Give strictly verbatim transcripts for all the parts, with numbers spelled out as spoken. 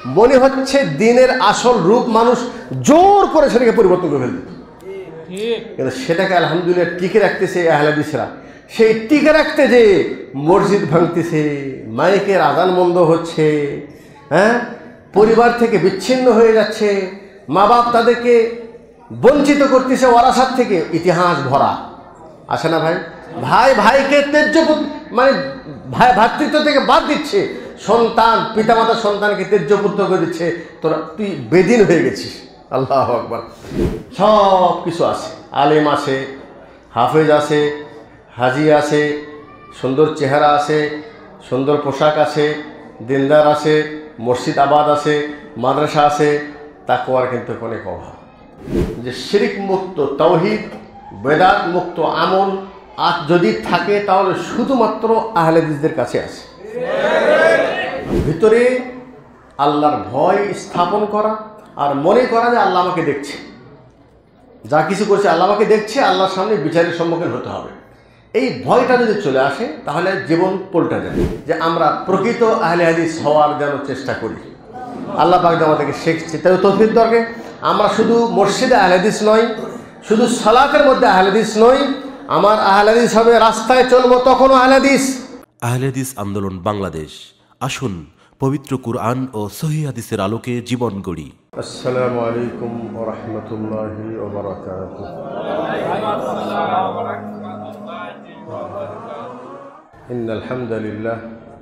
মনে হচ্ছে দিনের আসল রূপ মানুষ জোর করে সেটাকে পরিবর্তন করে ফেলবে, কিন্তু সেটাকে আলহামদুলিল্লাহ টিকে রাখতেছে আহলে হাদিসরা। সেই টিকে রাখতে যে মসজিদ ভাঙতেছে, মাইকের আজান বন্ধ হচ্ছে, হ্যাঁ, পরিবার থেকে বিচ্ছিন্ন হয়ে যাচ্ছে, মা বাপ তাদেরকে বঞ্চিত করতেছে ওয়ারাসাত থেকে। ইতিহাস ভরা আসে না ভাই? ভাই ভাইকে তেজ্য মানে ভাই ভ্রাতৃত্ব থেকে বাদ দিচ্ছে, সন্তান পিতামাতা সন্তানকে তেজ্য পুত্র করে দিচ্ছে। তোরা তুই বেদিন হয়ে গেছিস। আল্লাহু আকবার। সব কিছু আছে, আলেম আছে, হাফেজ আছে, হাজি আছে, সুন্দর চেহারা আছে, সুন্দর পোশাক আছে, দিনদার আছে, মসজিদ আবাদ আছে, মাদ্রাসা আছে, তাকওয়ার কিন্তু অনেক অভাব। যে শিরক মুক্ত তাওহীদ বেদাত মুক্ত আমল আজ যদি থাকে তাহলে শুধুমাত্র আহলে হাদিসদের কাছে আছে। ভিতরে আল্লাহর ভয় স্থাপন করা আর মনে করা যে আল্লাহ আমাকে দেখছে, যা কিছু করছে আল্লাহ আমাকে দেখছে, আল্লাহর সামনে বিচারের সম্মুখীন হতে হবে। এই ভয়টা যদি চলে আসে তাহলে জীবন পাল্টে যাবে। যে আমরা প্রকৃত আহলে হাদিস হওয়ার যেন চেষ্টা করি, আল্লাহ পাক আমাদেরকে শিখছে। তাই তৌফিক দরকার। আমরা শুধু মসজিদে আহলে হাদিস নই, শুধু সালাতের মধ্যে আহলে হাদিস নই, আমার আহলে হাদিস হবে রাস্তায় চলবো তখনও আহলে হাদিস। আহলে হাদিস আন্দোলন বাংলাদেশ, আসুন পবিত্র কুরআন ও সহিহ হাদিসের আলোকে জীবন গড়ি। আসসালামু আলাইকুম ওয়া রাহমাতুল্লাহি ওয়া বারাকাতুহু। ইন্নাল হামদালিল্লাহ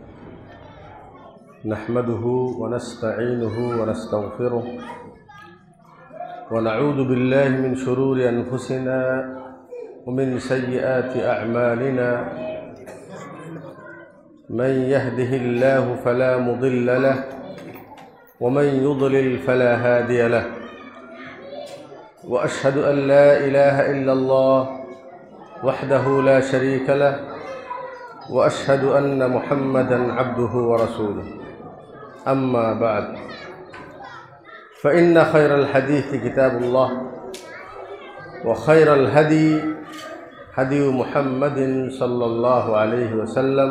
নাহমাদুহু ওয়া নাস্তাঈনুহু ওয়া নাস্তাগফিরুহু ওয়া নাউযু বিল্লাহি মিন শুরুরি আনফুসিনা ওয়া মিন সাইয়্যাতি আ'মালিনা। من يهده الله فلا مضل له ومن يضلل فلا هادي له وأشهد أن لا إله إلا الله وحده لا شريك له وأشهد أن محمدا عبده ورسوله. أما بعد فإن خير الحديث كتاب الله وخير الهدي هدي محمد صلى الله عليه وسلم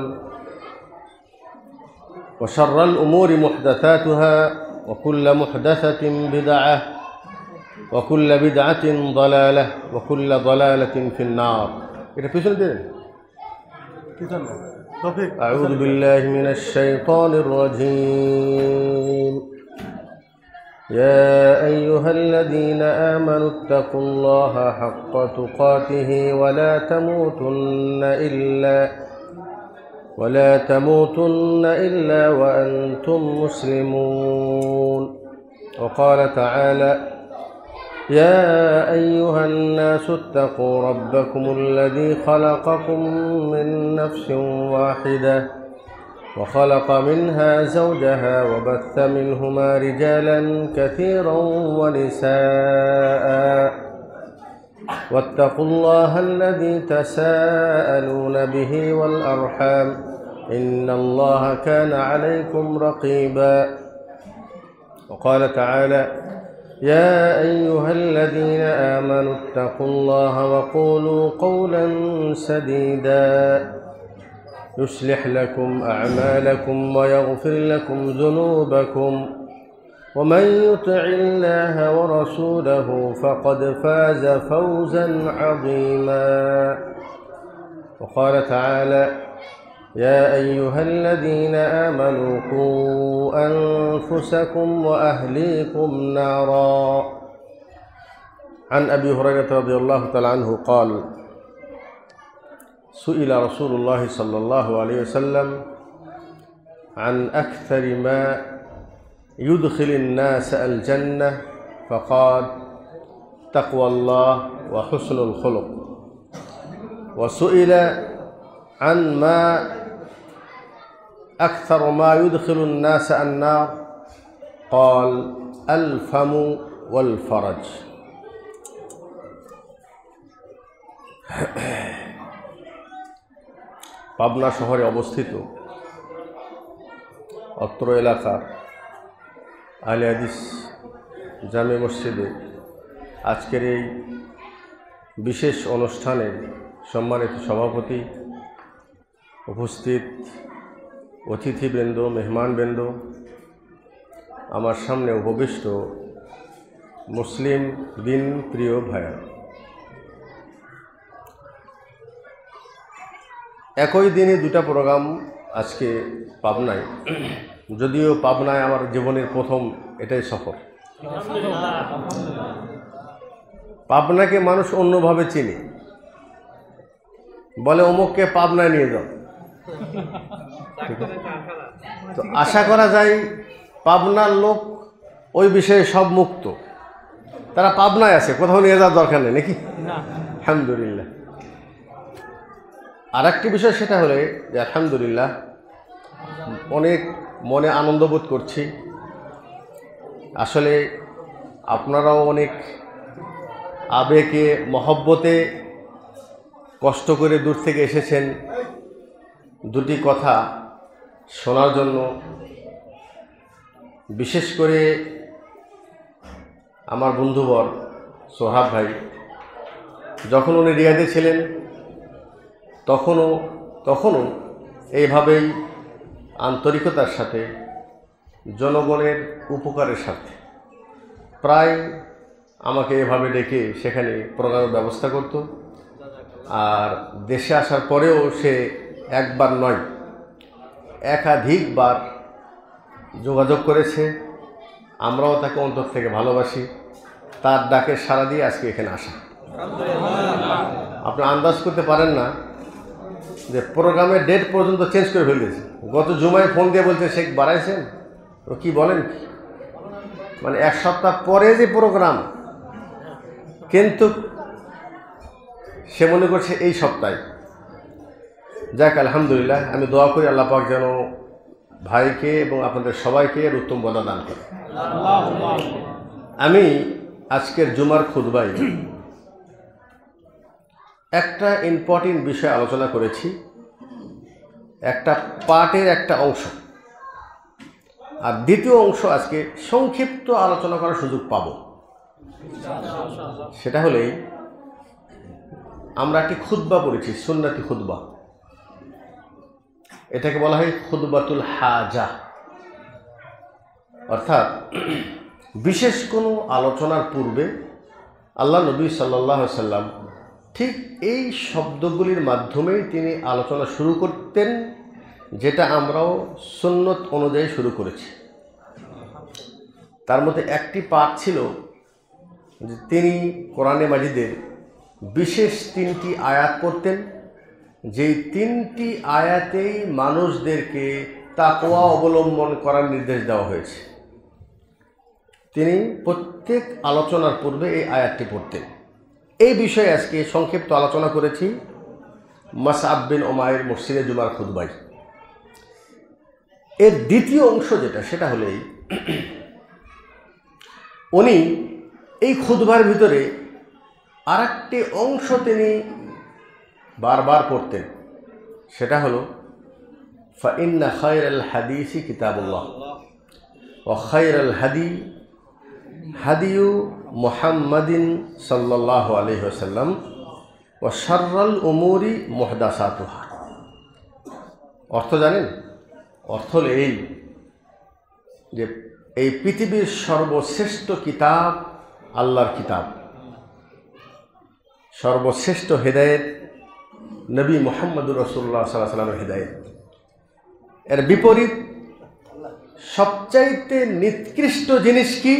وشر الأمور محدثاتها وكل محدثة بدعة وكل بدعة ضلالة وكل ضلالة في النار. أعوذ بالله من الشيطان الرجيم. يا أيها الذين آمنوا اتقوا الله حق تقاته ولا تموتن إلا ولا تموتن إلا وأنتم مسلمون. وقال تعالى: يا أيها الناس اتقوا ربكم الذي خلقكم من نفس واحدة وخلق منها زوجها وبث منهما رجالا كثيرا ونساء واتقوا الله الذي تساءلون به والأرحام إن الله كان عليكم رقيبا. وقال تعالى: يا أيها الذين آمنوا اتقوا الله وقولوا قولا سديدا يصلح لكم أعمالكم ويغفر لكم ذنوبكم ومن يطع الله ورسوله فقد فاز فوزا عظيما. وقال تعالى: يا أيها الذين آمنوا قوا أنفسكم وأهليكم نارا. عن أبي هريرة رضي الله تعالى عنه قال: سئل رسول الله صلى الله عليه وسلم عن أكثر ما يدخل الناس الجنة فقال: تقوى الله وحسن الخلق. وسئل عن ما أكثر ما يدخل الناس النار قال: الفم والفرج. পাবনা শহরে অবস্থিত অত্র এলাকার আহলে হাদিস জামে মসজিদে আজকের এই বিশেষ অনুষ্ঠানে সম্মানিত সভাপতি, উপস্থিত অতিথিবৃন্দ, মেহমানবৃন্দ, আমার সামনে উপবিষ্ট মুসলিম দিন প্রিয় ভাইয়া, একই দিনে দুটা প্রোগ্রাম আজকে পাবনায়, যদিও পাবনায় আমার জীবনের প্রথম এটাই সফর। পাবনাকে মানুষ অন্যভাবে চিনে, বলে অমুককে পাবনায় নিয়ে যাও। তো আশা করা যায় পাবনার লোক ওই বিষয়ে সব মুক্ত, তারা পাবনায় আছে, কোথাও নিয়ে যাওয়ার দরকার নেই নাকি? আলহামদুলিল্লাহ। আর একটি বিষয় সেটা হলে যে আলহামদুলিল্লাহ অনেক মনে আনন্দ বোধ করছি। আসলে আপনারাও অনেক আবেগে মহব্বতে কষ্ট করে দূর থেকে এসেছেন দুটি কথা শোনার জন্য। বিশেষ করে আমার বন্ধুবর সোহাব ভাই, যখন উনি রিয়াদে ছিলেন তখনও তখনও এইভাবেই আন্তরিকতার সাথে জনগণের উপকারের সাথে প্রায় আমাকে এভাবে ডেকে সেখানে প্রোগ্রামের ব্যবস্থা করত। আর দেশে আসার পরেও সে একবার নয় একাধিকবার যোগাযোগ করেছে। আমরাও তাকে অন্তর থেকে ভালোবাসি। তার ডাকে সাড়া দিয়ে আজকে এখানে আসা। আপনি আন্দাজ করতে পারেন না যে প্রোগ্রামের ডেট পর্যন্ত চেঞ্জ করে ফেলেছে। গত জুমায় ফোন দিয়ে বলছে শেখ বাড়াইছেন, ও কি বলেন, মানে এক সপ্তাহ পরে যে প্রোগ্রাম, কিন্তু সে মনে করছে এই সপ্তাহে। যাক আলহামদুলিল্লাহ, আমি দোয়া করি আল্লাহ পাক যেন ভাইকে এবং আপনাদের সবাইকে এর উত্তম বদলা দান করে। আমি আজকের জুমার খুতবায় একটা ইম্পর্টেন্ট বিষয় আলোচনা করেছি, একটা পার্টের একটা অংশ, আর দ্বিতীয় অংশ আজকে সংক্ষিপ্ত আলোচনা করার সুযোগ পাব। সেটা হলেই আমরা একটি খুতবা পড়েছি, সুন্নতি খুতবা। এটাকে বলা হয় খুতবাতুল হাজা, অর্থাৎ বিশেষ কোনো আলোচনার পূর্বে আল্লাহ নবী সাল্লাল্লাহু আলাইহি সাল্লাম ঠিক এই শব্দগুলির মাধ্যমেই তিনি আলোচনা শুরু করতেন, যেটা আমরাও সুন্নত অনুযায়ী শুরু করেছি। তার মধ্যে একটি পাঠ ছিল যে তিনি কোরআনে মাজিদের বিশেষ তিনটি আয়াত পড়তেন, যেই তিনটি আয়াতেই মানুষদেরকে তাকওয়া অবলম্বন করার নির্দেশ দেওয়া হয়েছে। তিনি প্রত্যেক আলোচনার পূর্বে এই আয়াতটি পড়তেন। এই বিষয়ে আজকে সংক্ষিপ্ত আলোচনা করেছি মাসআব বিন উমাইর মসজিদে জুমার খুতবায়। এর দ্বিতীয় অংশ যেটা, সেটা হলেই উনি এই খুতবার ভিতরে আর একটি অংশ তিনি বারবার পড়তেন, সেটা হলো ফাইন্না খায়রাল হাদিসি কিতাবুল্লাহ ওয়া খায়রাল হাদি হাদিয়ু মুহাম্মাদিন সাল্লাল্লাহু আলাইহি ওয়াসাল্লাম ওয়া শাররাল উমুরি মুহদাসাতুহা। অর্থ জানেন? অর্থ হলো এই যে এই পৃথিবীর সর্বশ্রেষ্ঠ কিতাব আল্লাহর কিতাব, সর্বশ্রেষ্ঠ হেদায়েত নবী মুহাম্মদুর রাসূলুল্লাহ সাল্লাল্লাহু আলাইহি ওয়াসাল্লামের হেদায়েত। এর বিপরীত সবচাইতে নিকৃষ্ট জিনিস কি?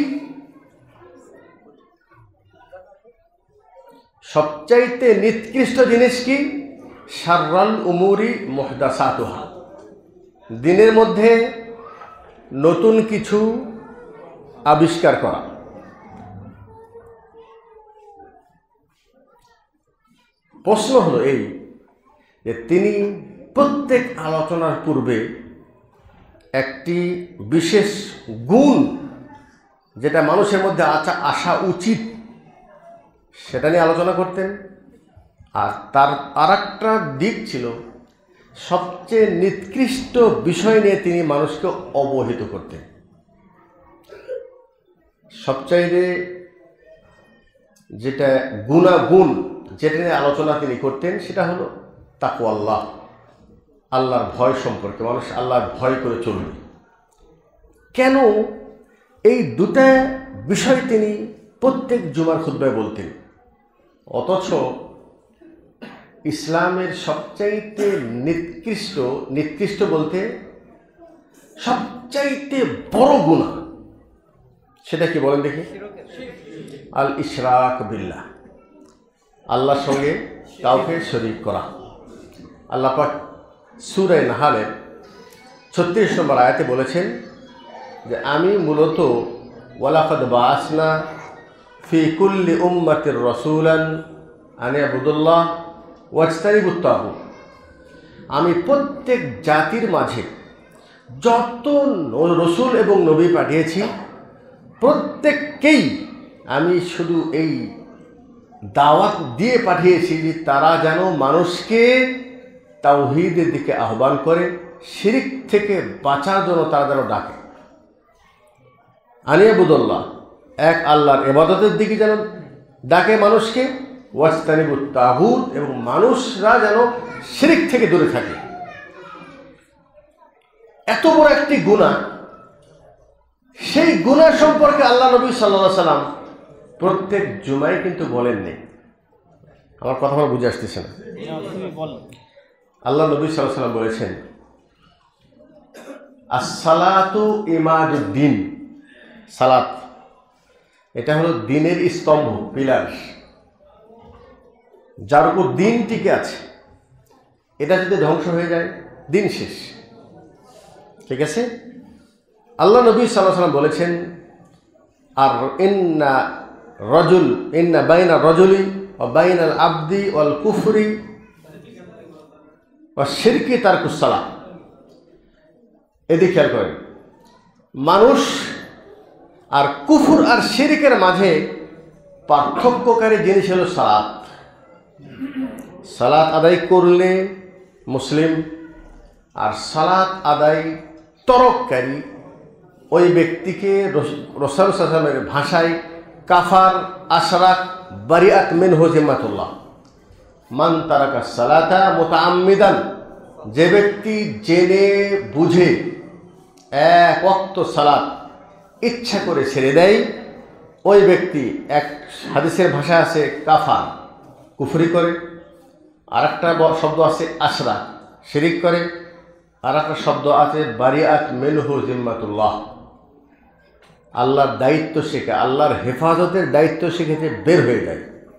সবচাইতে নিকৃষ্ট জিনিস কি? শাররাল উমুরি মুহদাসাতুহা, দিনের মধ্যে নতুন কিছু আবিষ্কার করা। প্রশ্ন হলো এই যে তিনি প্রত্যেক আলোচনার পূর্বে একটি বিশেষ গুণ যেটা মানুষের মধ্যে আসা আসা উচিত সেটা নিয়ে আলোচনা করতেন। আর তার আর একটা দিক ছিল সবচেয়ে নিকৃষ্ট বিষয় নিয়ে তিনি মানুষকে অবহিত করতেন। সবচাইতে যেটা গুণাগুণ যেটা নিয়ে আলোচনা তিনি করতেন সেটা হলো তাকওয়াল্লাহ, আল্লাহর ভয় সম্পর্কে। মানুষ আল্লাহর ভয় করে চলবে। কেন এই দুটা বিষয় তিনি প্রত্যেক জুমার খুতবায় বলতেন। অথচ ইসলামের সবচাইতে নিকৃষ্ট নিকৃষ্ট বলতে সবচাইতে বড় গুনাহ সেটা কি বলেন দেখি? আল ইশরাক বিল্লাহ, আল্লাহর সঙ্গে কাউকে শরীক করা। আল্লাহ পাক সূরা নাহলের ছত্রিশ নম্বর আয়াতে বলেছেন যে আমি মূলত ওয়ালাকাদ বাআসনা ফি কুল্লি উম্মাতির রাসূলান আন ইবুদুল্লাহ ওয়াজতানিবুত তাগুত, আমি প্রত্যেক জাতির মাঝে যত রসুল এবং নবী পাঠিয়েছি প্রত্যেককেই আমি শুধু এই দাওয়াত দিয়ে পাঠিয়েছি যে তারা যেন মানুষকে তাওহীদের দিকে আহ্বান করে, শিরিক থেকে বাঁচার জন্য তারা যেন ডাকে। আনিয়াবুদুল্লাহ, এক আল্লাহর ইবাদতের দিকে যেন ডাকে মানুষকে, ওয়াজতানিবুত তাগুত, এবং মানুষরা যেন শিরিক থেকে দূরে থাকে। এত বড় একটি গুনাহ, সেই গুনাহ সম্পর্কে আল্লাহ নবী সাল্লাল্লাহু আলাইহি সাল্লাম প্রত্যেক জুমায় কিন্তু বলেননি। আমার কথা আমার বুঝে আসতেছে না? আল্লাহ নবী সাল্লাল্লাহু আলাইহি সাল্লাম বলেছেন আস-সালাতু ইমাদুদ্দিন, সালাত এটা হলো দ্বীনের স্তম্ভ, পিলার, যার উপর দ্বীন টিকে আছে। এটা যদি ধ্বংস হয়ে যায় দ্বীন শেষ। ঠিক আছে? আল্লাহ নবী সাল্লাল্লাহু আলাইহি সাল্লাম বলেছেন আর ইন্না রজুল ইন্না বাইনা রজুলি ওয়া বাইনাল আবদি ওয়াল কুফরি ওয়া শিরকি তারকুস সালাত। এদিকে খেয়াল করেন, মানুষ আর কুফর আর শিরকের মাঝে পার্থক্যকারী জিনিস হলো সালাত। সালাত আদায় করলে মুসলিম, আর সালাত আদায় তরককারী ওই ব্যক্তিকে রাসূল সাল্লাল্লাহু আলাইহি ওয়াসাল্লামের ভাষায় কাফার, আশরাক, বারিআত মিনহু জিম্মাতুল্লাহ। মান তারাকা সালাতা মুতাআম্মিদান, যে ব্যক্তি জেনে বুঝে এক ওয়াক্ত সালাত ইচ্ছা করে ছেড়ে দেয়, ওই ব্যক্তি, এক হাদিসের ভাষা আছে কাফার, কুফরি করে, আর একটা শব্দ আছে আশরাক, শিরিক করে, আর একটা শব্দ আছে বারিআত মিনহু জিম্মাতুল্লাহ, আল্লাহর দায়িত্ব শিখে, আল্লাহর হেফাজতের দায়িত্ব শিখেছে, বের হয়ে যায়।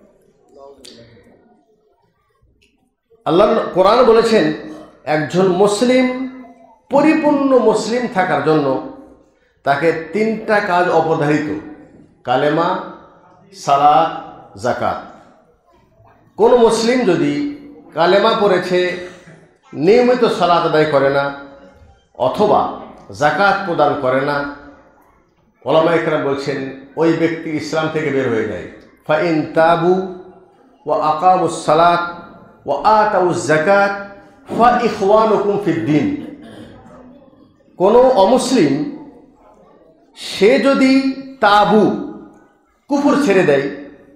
আল্লাহ কোরআন বলেছেন একজন মুসলিম পরিপূর্ণ মুসলিম থাকার জন্য তাকে তিনটা কাজ অপরিহার্য: কালেমা, সালাত, যাকাত। কোন মুসলিম যদি কালেমা পড়েছে, নিয়মিত সালাত আদায় করে না, অথবা যাকাত প্রদান করে না, উলামায়ে কেরাম বলছেন ওই ব্যক্তি ইসলাম থেকে বের হয়ে যায়। ফাইন তাবু ওয়া আকামুস সালাত ওয়া আতাউজ যাকাত ফা ইখওয়ানুকুম ফিদ্দীন। কোনো অমুসলিম সে যদি তাবু, কুফর ছেড়ে দেয়,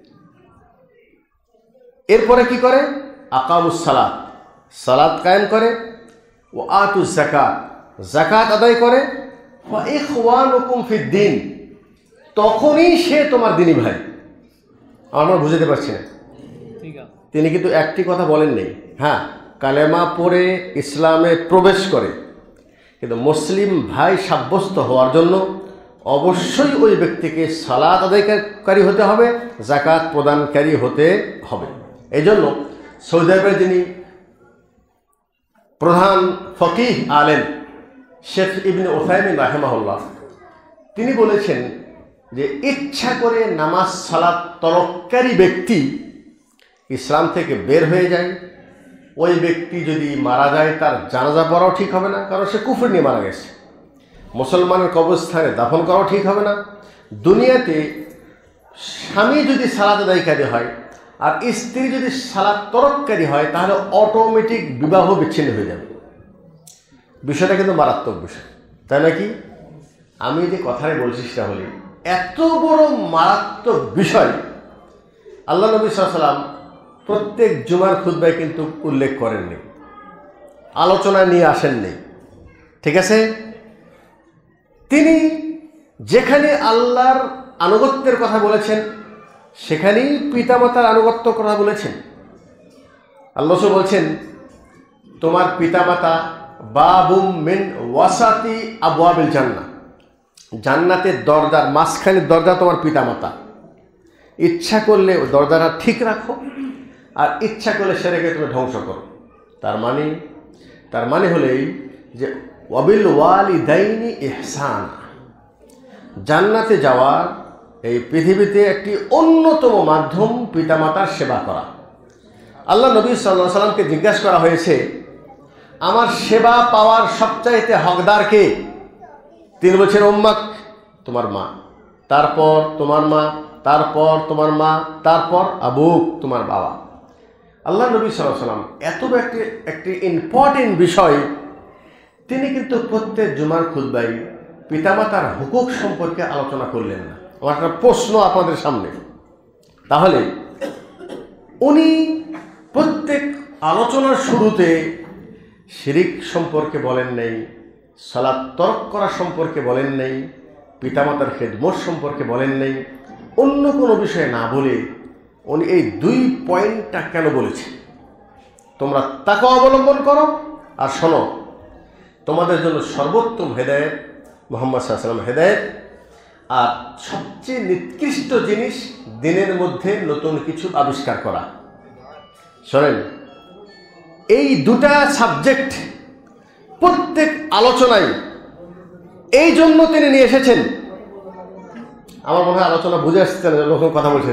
এরপরে কি করে? আকামুস সালাত, সালাত কায়েম করে, ও আতুজ যাকাত, যাকাত আদায় করে, ওয়া ইখওয়ানুকুম ফিদ্দীন, তখনই সে তোমার দিনী ভাই। আমরা বুঝতে পারছি না? তিনি কিন্তু একটি কথা বলেননি। হ্যাঁ, কালেমা পড়ে ইসলামে প্রবেশ করে, কিন্তু মুসলিম ভাই সাব্যস্ত হওয়ার জন্য অবশ্যই ওই ব্যক্তিকে সালাত আদায়কারী হতে হবে, যাকাত প্রদানকারী হতে হবে। এই জন্য সৌদি আরবের যিনি প্রধান ফকিহ আলেম শেখ ইবনে উসাইমিন রাহিমাহুল্লাহ, তিনি বলেছেন যে ইচ্ছা করে নামাজ সালাত তরককারী ব্যক্তি ইসলাম থেকে বের হয়ে যায়, ওই ব্যক্তি যদি মারা যায় তার জানাজা পড়াও ঠিক হবে না, কারণ সে কুফর নিয়ে মারা গেছে। মুসলমানের কবরস্থানে দাফন করাও ঠিক হবে না। দুনিয়াতে স্বামী যদি সালাত আদায়কারী হয় আর স্ত্রী যদি সালাত তরককারী হয়, তাহলে অটোমেটিক বিবাহ বিচ্ছিন্ন হয়ে যাবে। বিষয়টা কিন্তু মারাত্মক বিষয়, তাই নাকি? আমি যে কথাই বলছি সেটা হলে এত বড় মারাত্মক বিষয় আল্লাহ নবী সাল্লাল্লাহু আলাইহি ওয়াসাল্লাম প্রত্যেক জুমার খুতবায় কিন্তু উল্লেখ করেননি, আলোচনা নিয়ে আসেননি। ঠিক আছে? তিনি যেখানে আল্লাহর আনুগত্যের কথা বলেছেন সেখানেই পিতামাতার আনুগত্যর কথা বলেছেন। আল্লাহ বলছেন, তোমার পিতামাতা বাবুম মিন ওয়াসাতি আবওয়াবিল জান্নাহ, জান্নাতের দরজার মাঝখানের দরজা তোমার পিতামাতা। ইচ্ছা করলে দরজাটা ঠিক রাখো, আর ইচ্ছা করলে সেটাকে তুমি ধ্বংস করো। তার মানে তার মানে হলেই যে ওয়াবিল ওয়ালিদাইনি ইহসান, জান্নাতে যাওয়ার এই পৃথিবীতে একটি অন্যতম মাধ্যম পিতামাতার সেবা করা। আল্লাহ নবী সাল্লাল্লাহু আলাইহি সাল্লামকে জিজ্ঞাসা করা হয়েছে, আমার সেবা পাওয়ার সবচাইতে হকদার কে? তিনি বলছেন, উম্মাক, তোমার মা, তারপর তোমার মা, তারপর তোমার মা, তারপর আবুক, তোমার বাবা। আল্লাহ নবী সাল্লাল্লাহু আলাইহি সাল্লাম এত একটি একটি ইম্পর্টেন্ট বিষয়, তিনি কিন্তু প্রত্যেক জুমার খুতবায় পিতামাতার হুকুক সম্পর্কে আলোচনা করলেন না। আমার একটা প্রশ্ন আপনাদের সামনে, তাহলে উনি প্রত্যেক আলোচনার শুরুতে শিরিক সম্পর্কে বলেন নাই, সালাত তরক করা সম্পর্কে বলেন নাই, পিতামাতার খেদমত সম্পর্কে বলেন নাই, অন্য কোনো বিষয়ে না বলে উনি এই দুই পয়েন্টটা কেন বলেছেন? তোমরা তাকওয়া অবলম্বন করো, আর শোনো, তোমাদের জন্য সর্বোত্তম হেদায়েত মুহাম্মদ সাল্লাল্লাহু আলাইহি ওয়াসাল্লাম হেদায়েত, আর সবচেয়ে নিকৃষ্ট জিনিস দিনের মধ্যে নতুন কিছু আবিষ্কার করা। শোনেন, এই দুটা সাবজেক্ট প্রত্যেক আলোচনায় এই জন্য তিনি নিয়ে এসেছেন। আমার মনে হয় আলোচনা বুঝে আসছে, লোক কথা বলছে।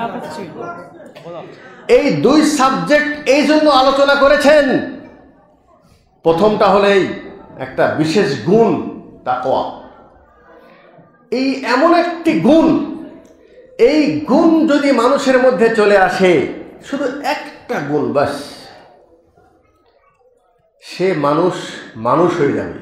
এই দুই সাবজেক্ট এই জন্য আলোচনা করেছেন। প্রথমটা হলেই একটা বিশেষ গুণ তাকওয়া। এই এমন একটি গুণ, এই গুণ যদি মানুষের মধ্যে চলে আসে, শুধু একটা গুণ বাস, সে মানুষ মানুষ হয়ে যাবে।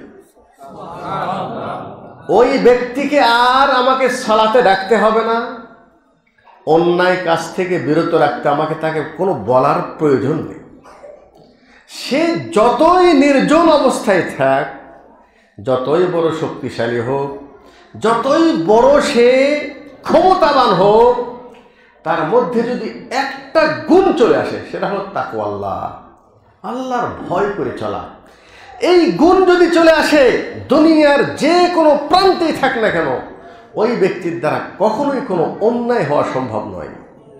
ওই ব্যক্তিকে আর আমাকে সালাতে ডাকতে হবে না, অন্যায় কাজ থেকে বিরত রাখতে আমাকে তাকে কোনো বলার প্রয়োজন নেই। সে যতই নির্জন অবস্থায় থাক, যতই বড় শক্তিশালী হোক, যতই বড় সে ক্ষমতাবান হোক, তার মধ্যে যদি একটা গুণ চলে আসে, সেটা হলো তাকওয়া, আল্লাহ আল্লাহর ভয় করে চলা। এই গুণ যদি চলে আসে, দুনিয়ার যে কোনো প্রান্তেই থাক না কেন, ওই ব্যক্তির দ্বারা কখনোই কোনো অন্যায় হওয়া সম্ভব নয়।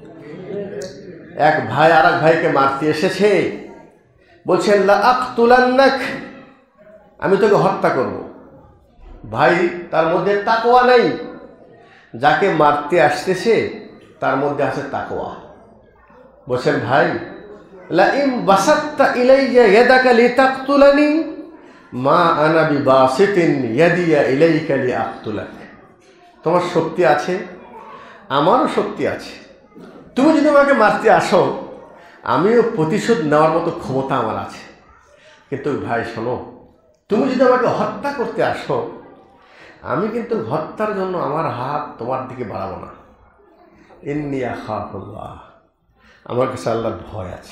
এক ভাই আর এক ভাইকে মারতে এসেছে, বলছেন লা আকতুলান্নাক, আমি তোকে হত্যা করব। ভাই তার মধ্যে তাকওয়া নেই, যাকে মারতে আসতেছে তার মধ্যে আছে তাকওয়া। বলছেন, ভাই লা ইম বাসাত্তা ইলাইয়া ইয়াদাকা লিতাকতুলানি মা আনা বিবাসিতিন ইয়াদিয়া ইলাইকা লিআকতুলাক। তোমার শক্তি আছে, আমারও শক্তি আছে, তুমি যদি আমাকে মারতে আসো, আমিও প্রতিশোধ নেওয়ার মতো ক্ষমতা আমার আছে। কিন্তু ভাই শোনো, তুমি যদি আমাকে হত্যা করতে আসো, আমি কিন্তু হত্যার জন্য আমার হাত তোমার দিকে বাড়াবো না। ইন্নী আখাফুল্লাহ, আমার কাছে আল্লাহর ভয় আছে,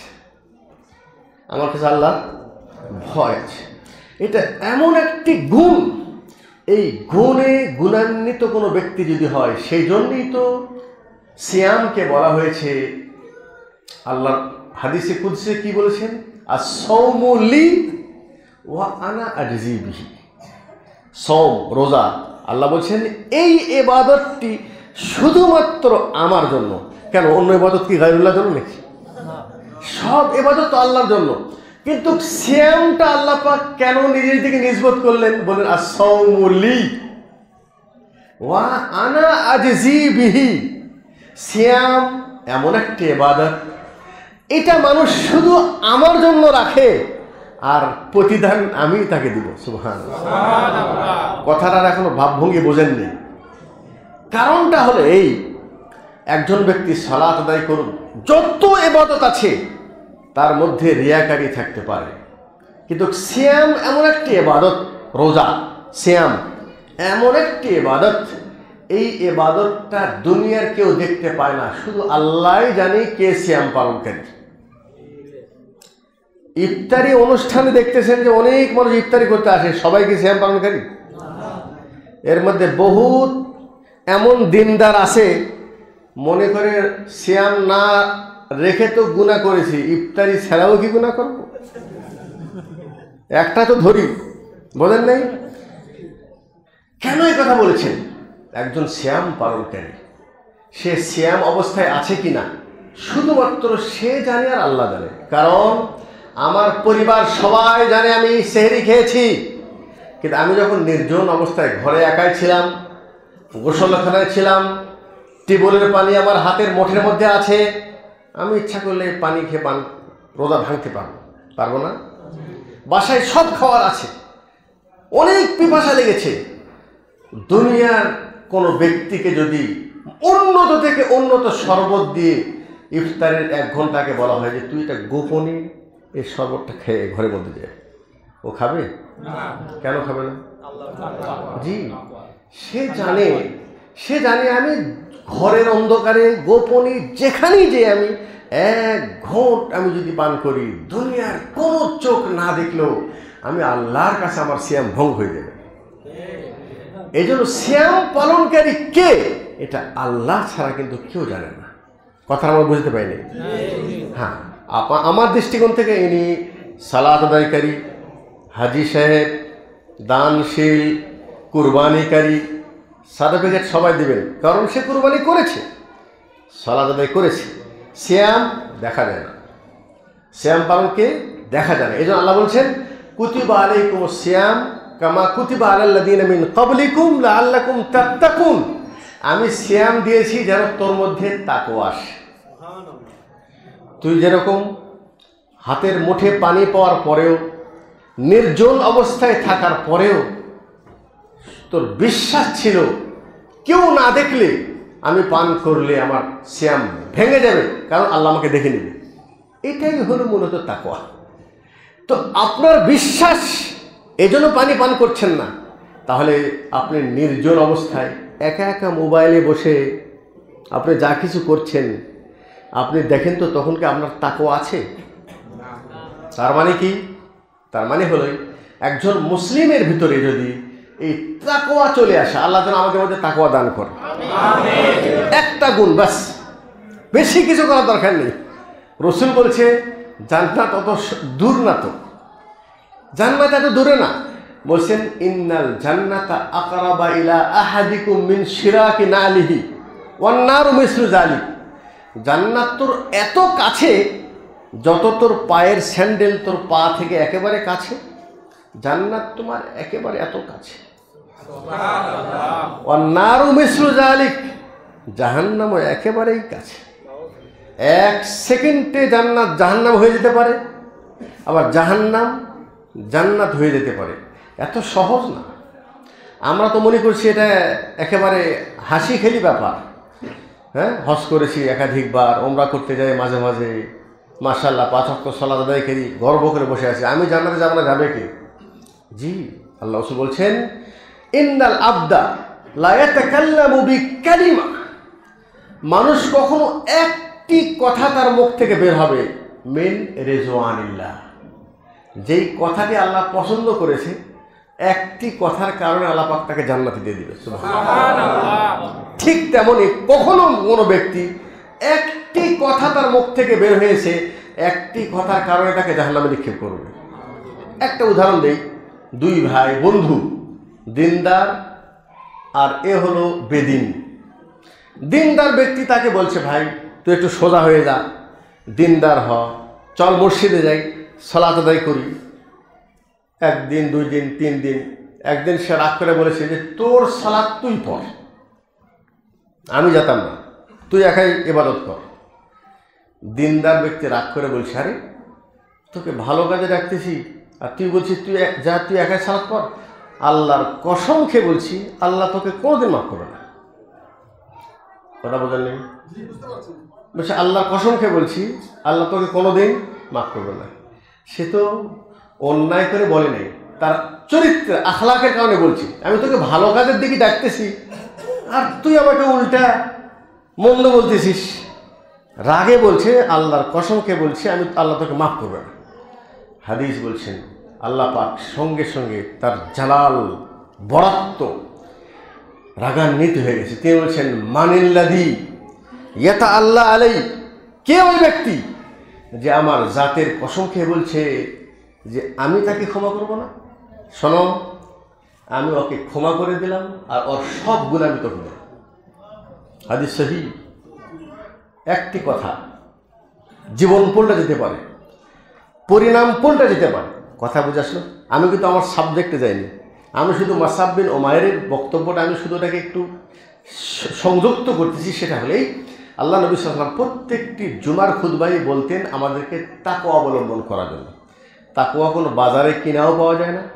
আমার কাছে আল্লাহর ভয় আছে। এটা এমন একটি গুণ, এই গুণে গুণান্বিত কোনো ব্যক্তি যদি হয়, সেই জন্যই তো সিয়ামকে বলা হয়েছে, আল্লাহ হাদিসে কুদসি কি বলেছেন, আস-সাওমু লি ওয়া আনা আজজি বিহি। সওম, রোজা, আল্লাহ বলছেন এই ইবাদতটি শুধুমাত্র আমার জন্য। কেন, অন্য ইবাদত কি গায়রুল্লাহর জন্য নাকি? সব ইবাদত আল্লাহর জন্য। কিন্তু সিয়ামটা আল্লাহ পাক কেন নিজের দিকে নিসবত করলেন? বলেন আস-সাওমু লি ওয়া আনা আজজি বিহি। সিয়াম এমন একটি ইবাদত, এটা মানুষ শুধু আমার জন্য রাখে, আর প্রতিদান আমি তাকে দিব। সুবহানাল্লাহ, কথাটার এখনো ভাবভঙ্গি বোঝেননি। কারণটা হলো এই, একজন ব্যক্তি সালাত আদায় করুন, যত ইবাদত আছে তার মধ্যে রিয়াকারি থাকতে পারে, কিন্তু সিয়াম এমন একটি ইবাদত, রোজা সিয়াম এমন একটি ইবাদত, এই ইবাদতটা দুনিয়ার কেউ দেখতে পায় না, শুধু আল্লাহই জানে কে সিয়াম পালনকারী। ইফতারি অনুষ্ঠানে দেখতেছেন যে অনেক মানুষ ইফতারি করতে আসে, সবাই কি সিয়াম পালনকারী? এর মধ্যে বহুত এমন দিনদার আছে মনে করে সিয়াম না রেখে তো গুনাহ করেছি, ইফতারি ছাড়াও কি গুনাহ করব? একটা তো ধরি, বলেন নাই? কেন এই কথা বলেছেন? একজন সিয়াম পালনকারী সে সিয়াম অবস্থায় আছে কিনা শুধুমাত্র সে জানে আর আল্লাহ জানে। কারণ আমার পরিবার সবাই জানে আমি সেহরি খেয়েছি, কিন্তু আমি যখন নির্জন অবস্থায় ঘরে একাই ছিলাম, গোসলখানায় ছিলাম, টিউবওয়েলের পানি আমার হাতের মুঠের মধ্যে আছে, আমি ইচ্ছা করলে পানি খেয়ে পান রোজা ভাঙতে পারবো পারবো না? বাসায় সব খাবার আছে, অনেক পিপাসা লেগেছে। দুনিয়ার কোনো ব্যক্তিকে যদি উন্নত থেকে উন্নত শরবত দিয়ে ইফতারের এক ঘন্টাকে বলা হয় যে তুই এটা গোপনে এই শরবতটা খেয়ে ঘরের মধ্যে যায়, ও খাবে? কেন খাবে না? জি, সে জানে, সে জানে আমি ঘরের অন্ধকারে গোপনে যেখানেই যে আমি এক ঘোট আমি যদি পান করি, দুনিয়ার কোনো চোখ না দেখলেও আমি আল্লাহর কাছে আমার সিয়াম ভঙ্গ হয়ে যাবে। এই জন্য সিয়াম পালনকারী কে এটা আল্লাহ ছাড়া কিন্তু কেউ জানে না। কথা আমরা বুঝতে পারিনি। হ্যাঁ, আমার দৃষ্টিকোণ থেকে ইনি সালাত আদায়কারী, হাজি সাহেব, দানশীল, কুরবানিকারী, সার্টিফিকেট সবাই দিবেন, কারণ সে কুরবানি করেছে, সালাত আদায় করেছে। সিয়াম দেখা যায় না, সিয়াম পালনকে দেখা যায় না। এই জন্য আল্লাহ বলছেন কুতিবা আলাইকুমুস সিয়াম কামা কুতিবা আলাল্লাযীনা মিন ক্বাবলিকুম লাআল্লাকুম তাত্তাকুন। আমি সিয়াম দিয়েছি যেন তোর মধ্যে তাকওয়া আসে। তুই যেরকম হাতের মুঠে পানি পাওয়ার পরেও, নির্জন অবস্থায় থাকার পরেও তোর বিশ্বাস ছিল কেউ না দেখলে আমি পান করলে আমার সিয়াম ভেঙে যাবে, কারণ আল্লাহ আমাকে দেখে নেবে। এটাই হলো মূলত তাকওয়া। তো আপনার বিশ্বাস এজন্য পানি পান করছেন না, তাহলে আপনি নির্জন অবস্থায় একা একা মোবাইলে বসে আপনি যা কিছু করছেন, আপনি দেখেন তো তখন কি আপনার তাকওয়া আছে? তার মানে কি? তার মানে হলো একজন মুসলিমের ভিতরে যদি এই তাকওয়া চলে আসে, আল্লাহ যেন আমাদের মধ্যে তাকওয়া দান করে। একটা গুণ বাস, বেশি কিছু করার দরকার নেই। রসুল বলছে জান্নাত অত দূর না, তো জান্নাত এত দূরে না। বলছেন ইন্নাল জান্নাতা আকরাবা ইলা আহাদিকুম মিন শিরাকি নালিহি ওয়ান নারু মিসলু যালিক। জান্নাত তোর এত কাছে যত তোর পায়ের স্যান্ডেল তোর পা থেকে একেবারে কাছে, জান্নাত তোমার একেবারে এত কাছে। ওয়ান নারু মিসলু যালিক, জাহান্নামও একেবারেই কাছে। এক সেকেন্ডে জান্নাত জাহান্নাম হয়ে যেতে পারে, আবার জাহান্নাম জান্নাত হয়ে যেতে পারে। এত সহজ না। আমরা তো মনে করছি এটা একেবারে হাসি খেলি ব্যাপার। হ্যাঁ, হজ করেছি একাধিকবার, ওমরা করতে যাই মাঝে মাঝে, মাশাআল্লাহ পাঁচ ওয়াক্ত সালাত আদায় করি, গর্ব করে বসে আছি আমি জান্নাতে যাব না, যাবে কে? জি, আল্লাহ রাসূল বলছেন ইন্নাল আবদা লা ইয়াতাকাল্লামু বিকালিমা, মানুষ কখনো একটি কথা তার মুখ থেকে বের হবে মিন রিজওয়ানিল্লাহ, যেই কথাটি আল্লাহ পছন্দ করেছে, একটি কথার কারণে আল্লাহ পাক তাকে জান্নাতে দিয়ে দিবে। সুবহানাল্লাহ। ঠিক তেমনি কখনো কোনো ব্যক্তি একটি কথা তার মুখ থেকে বের হয়েছে, একটি কথার কারণে তাকে জাহান্নামে নিক্ষেপ করবে। একটা উদাহরণ দেই, দুই ভাই বন্ধু, দিনদার আর এ হলো বেদিন। দিনদার ব্যক্তি তাকে বলছে ভাই তুই একটু সোজা হয়ে যা, দিনদার হ, চল মসজিদে যাই, সালাত আদায় করি। একদিন, দুই দিন, তিন দিন, একদিন সে রাগ করে বলেছে যে তোর সালাত তুই পড়, আমি যেতাম না, তুই একাই ইবাদত কর। দিনদার ব্যক্তি রাগ করে বলছে আরে তোকে ভালো কাজে রাখতেছি আর তুই বলছিস তুই যা, তুই একাই সালাত পড়। আল্লাহর কসম খেয়ে বলছি আল্লাহ তোকে কোনোদিন মাফ করবে না। কথা বোঝেন নেই? বলছে আল্লাহর কসম খেয়ে বলছি আল্লাহ তোকে কোনোদিন মাফ করবে না। সে তো অন্যায় করে বলে নেই, তার চরিত্র আখলাকের কারণে বলছি, আমি তোকে ভালো কাজের দিকে ডাকতেছি আর তুই আমাকে উল্টা মন্দ বলতেছিস। রাগে বলছে আল্লাহর কসম খেয়ে বলছি আমি আল্লাহ তোকে মাফ করবে না। হাদিস বলছেন আল্লাহ পাক সঙ্গে সঙ্গে তার জালাল বরাত্ম রাগান্বিত হয়ে গেছে। তিনি বলছেন, মানিল্লাদি ইয়াতা আল্লাহ আলাই, কে ওই ব্যক্তি যে আমার জাতের কসম খেয়ে বলছে যে আমি তাকে ক্ষমা করব না? শোনো, আমি ওকে ক্ষমা করে দিলাম আর ওর সব গুণ আমি তোকে দিলাম। হাদিস সহিহ। একটি কথা জীবন পাল্টে যেতে পারে, পরিণাম পাল্টে যেতে পারে। কথা বুঝে আসলো? আমি কিন্তু আমার সাবজেক্টে যাইনি, আমি শুধু মাসআব বিন উমাইরের বক্তব্যটা আমি শুধু ওটাকে একটু সংযুক্ত করতেছি। সেটা হলেই আল্লাহ নবী সাল্লাল্লাহু আলাইহি ওয়াসাল্লাম প্রত্যেকটি জুমার খুতবায় বলতেন আমাদেরকে তাকওয়া অবলম্বন করার জন্য। তাকওয়া কোনো বাজারে কিনাও পাওয়া যায় না,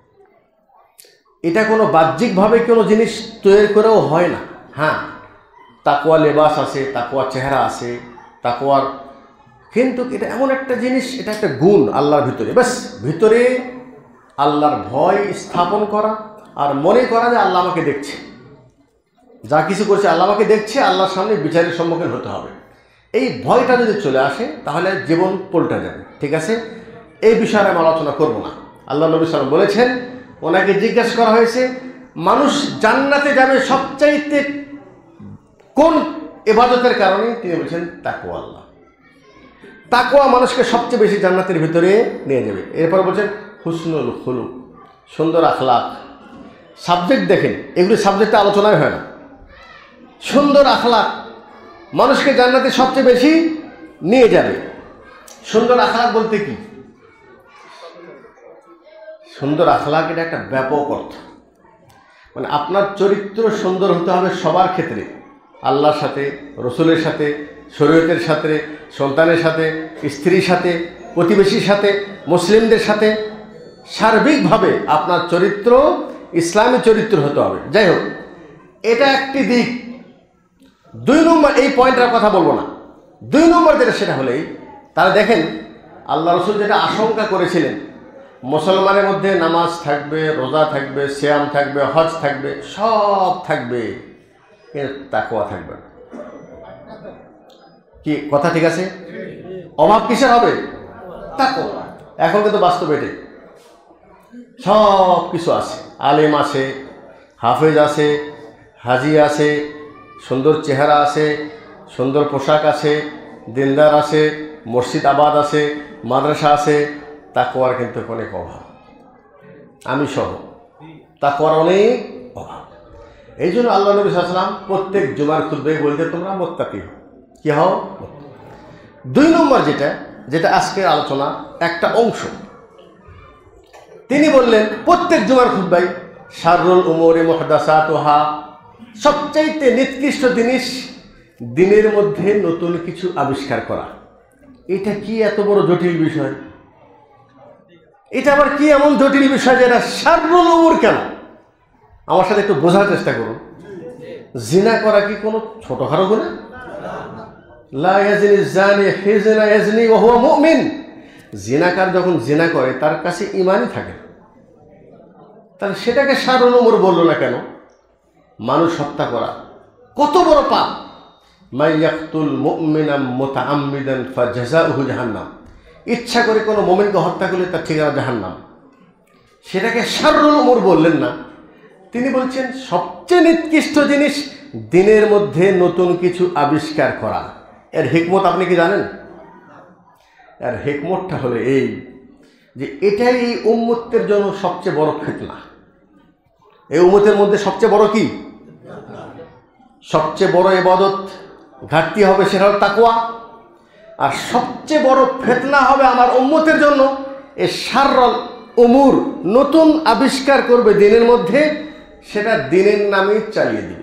এটা কোনো বাহ্যিকভাবে কোনো জিনিস তৈরি করেও হয় না। হ্যাঁ, তাকওয়া লেবাস আছে, তাকওয়া চেহারা আছে, তাকওয়ার, কিন্তু এটা এমন একটা জিনিস, এটা একটা গুণ আল্লাহর ভিতরে। ব্যাস, ভিতরে আল্লাহর ভয় স্থাপন করা আর মনে করা যে আল্লাহ আমাকে দেখছে, যা কিছু করছে আল্লাহ আমাকে দেখছে, আল্লাহর সামনে বিচারের সম্মুখীন হতে হবে। এই ভয়টা যদি চলে আসে তাহলে জীবন পাল্টে যাবে। ঠিক আছে, এই বিষয়ে আমি আলোচনা করব না। আল্লাহ নবী সাল্লাল্লাহু আলাইহি ওয়াসাল্লাম বলেছেন, ওনাকে জিজ্ঞাসা করা হয়েছে মানুষ জান্নাতে যাবে সবচাইতে কোন ইবাদতের কারণে? তিনি বলছেন তাকওয়া। আল্লাহ তাকওয়া মানুষকে সবচেয়ে বেশি জান্নাতের ভিতরে নিয়ে যাবে। এরপর বলছেন হুসনুল খুলুক, সুন্দর আখলাক। সাবজেক্ট দেখেন, এগুলি সাবজেক্টে আলোচনায় হয় না। সুন্দর আখলাক মানুষকে জান্নাতে সবচেয়ে বেশি নিয়ে যাবে। সুন্দর আখলাক বলতে কি? সুন্দর আখলাক এটা একটা ব্যাপক অর্থ, মানে আপনার চরিত্র সুন্দর হতে হবে সবার ক্ষেত্রে, আল্লাহর সাথে, রসুলের সাথে, শরীয়তের সাথে, সন্তানের সাথে, স্ত্রীর সাথে, প্রতিবেশীর সাথে, মুসলিমদের সাথে, সার্বিকভাবে আপনার চরিত্র ইসলামী চরিত্র হতে হবে। যাই হোক, এটা একটি দিক। দুই নম্বর, এই পয়েন্টটার কথা বলবো না, দুই নম্বর যেটা সেটা হলেই তারা দেখেন আল্লাহ রসুল যেটা আশঙ্কা করেছিলেন, মুসলমানের মধ্যে নামাজ থাকবে, রোজা থাকবে, সিয়াম থাকবে, হজ থাকবে, সব থাকবে, কিন্তু তাকওয়া থাকবে না। কি কথা ঠিক আছে? অভাব কিসের হবে? তাকওয়া। এখন কিন্তু বাস্তব এটাই, সব কিছু আছে, আলেম আছে, হাফেজ আছে, হাজি আছে, সুন্দর চেহারা আছে, সুন্দর পোশাক আছে, দিনদার আছে, মসজিদ আবাদ আছে, মাদ্রাসা আছে, তাকওয়ার কিন্তু অনেক অভাব, আমি সহ তাকওয়ার অনেক অভাব। এই জন্য আল্লাহ নবী সাল্লাল্লাহু আলাইহি ওয়াসাল্লাম প্রত্যেক জুমার খুতবায় বলতে তোমরা মুত্তাকি হও। কি হও? দুই নম্বর যেটা যেটা আজকের আলোচনা একটা অংশ, তিনি বললেন প্রত্যেক জুমার খুতবায় শাররুল উমুরি মুহদাসাতুহা, সবচাইতে নিকৃষ্ট জিনিস দিনের মধ্যে নতুন কিছু আবিষ্কার করা। এটা কি এত বড় জটিল বিষয়? এটা আবার কি এমন জটিল বিষয় যেটা শাররুল উমুর? কেন? আমার সাথে একটু বোঝার চেষ্টা করুন। জিনা করা কি কোনো ছোটখাটো গুনাহ? লা ইয়াজনি জানি হিজনা ইয়াজনি ওয়া হুয়া মুমিন। জিনাকার যখন জিনা করে তার কাছে ঈমানই থাকে, তাহলে সেটাকে শাররুল উমুর বললো না কেন? মানুষ হত্যা করা কত বড় পাপ। মাই ইয়াকতুল মুমিনা মুতাআম্মিদান ফাজাযাউহু জাহান্নাম। ইচ্ছা করে কোনো মুমিনকে হত্যা করলে তার ঠিকানা জাহান্নাম। সেটাকে শাররুল উমুর বললেন না, তিনি বলছেন সবচেয়ে নিকৃষ্ট জিনিস দিনের মধ্যে নতুন কিছু আবিষ্কার করা। এর হিকমত আপনি কি জানেন? এর হিকমতটা হলো এই যে এটাই এই উম্মতের জন্য সবচেয়ে বড় ফিতনা। এই উম্মতের মধ্যে সবচেয়ে বড় কি? সবচেয়ে বড় ইবাদত ঘাটতি হবে সেটা হলো তাকওয়া, আর সবচেয়ে বড় ফিতনা হবে আমার উম্মতের জন্য এই শাররুল উমুর, নতুন আবিষ্কার করবে দিনের মধ্যে, সেটা দিনের নামে চালিয়ে দিবে।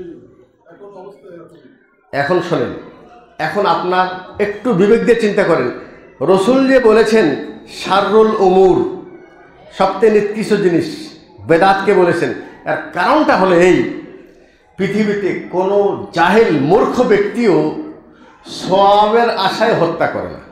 এখন শোনেন, এখন আপনার একটু বিবেক দিয়ে চিন্তা করেন, রসুল যে বলেছেন শাররুল উমুর সবচেয়ে নিকৃষ্ট জিনিস, বেদাতকে বলেছেন, এর কারণটা হলো এই, পৃথিবীতে কোনো জাহেল মূর্খ ব্যক্তিও সওয়াবের আশায় হত্যা করে না,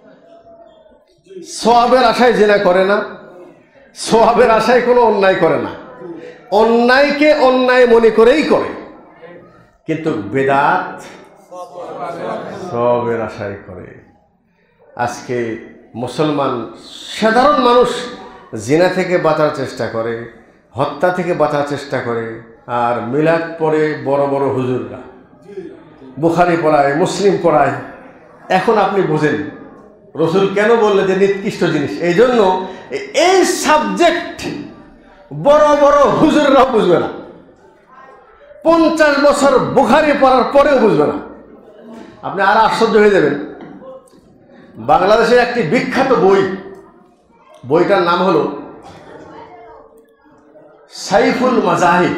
সওয়াবের আশায় জিনা করে না, সওয়াবের আশায় কোনো অন্যায় করে না, অন্যায়কে অন্যায় মনে করেই করে। কিন্তু বেদাত সওয়াবের আশায় করে। আজকে মুসলমান সাধারণ মানুষ জিনা থেকে বাঁচার চেষ্টা করে, হত্যা থেকে বাঁচার চেষ্টা করে, আর মিলাদ পড়ে বড় বড় হুজুররা, বুখারী পড়ায়, মুসলিম পড়ায়। এখন আপনি বোঝেন রসুল কেন বললে যে নিকৃষ্ট জিনিস। এই জন্য এই সাবজেক্ট বড় বড় হুজুররাও বুঝবে না, পঞ্চাশ বছর বুখারী পড়ার পরেও বুঝবে না। আপনি আর আশ্চর্য হয়ে যাবেন। বাংলাদেশের একটি বিখ্যাত বই, বইটার নাম হলো সাইফুল মাজাহিব।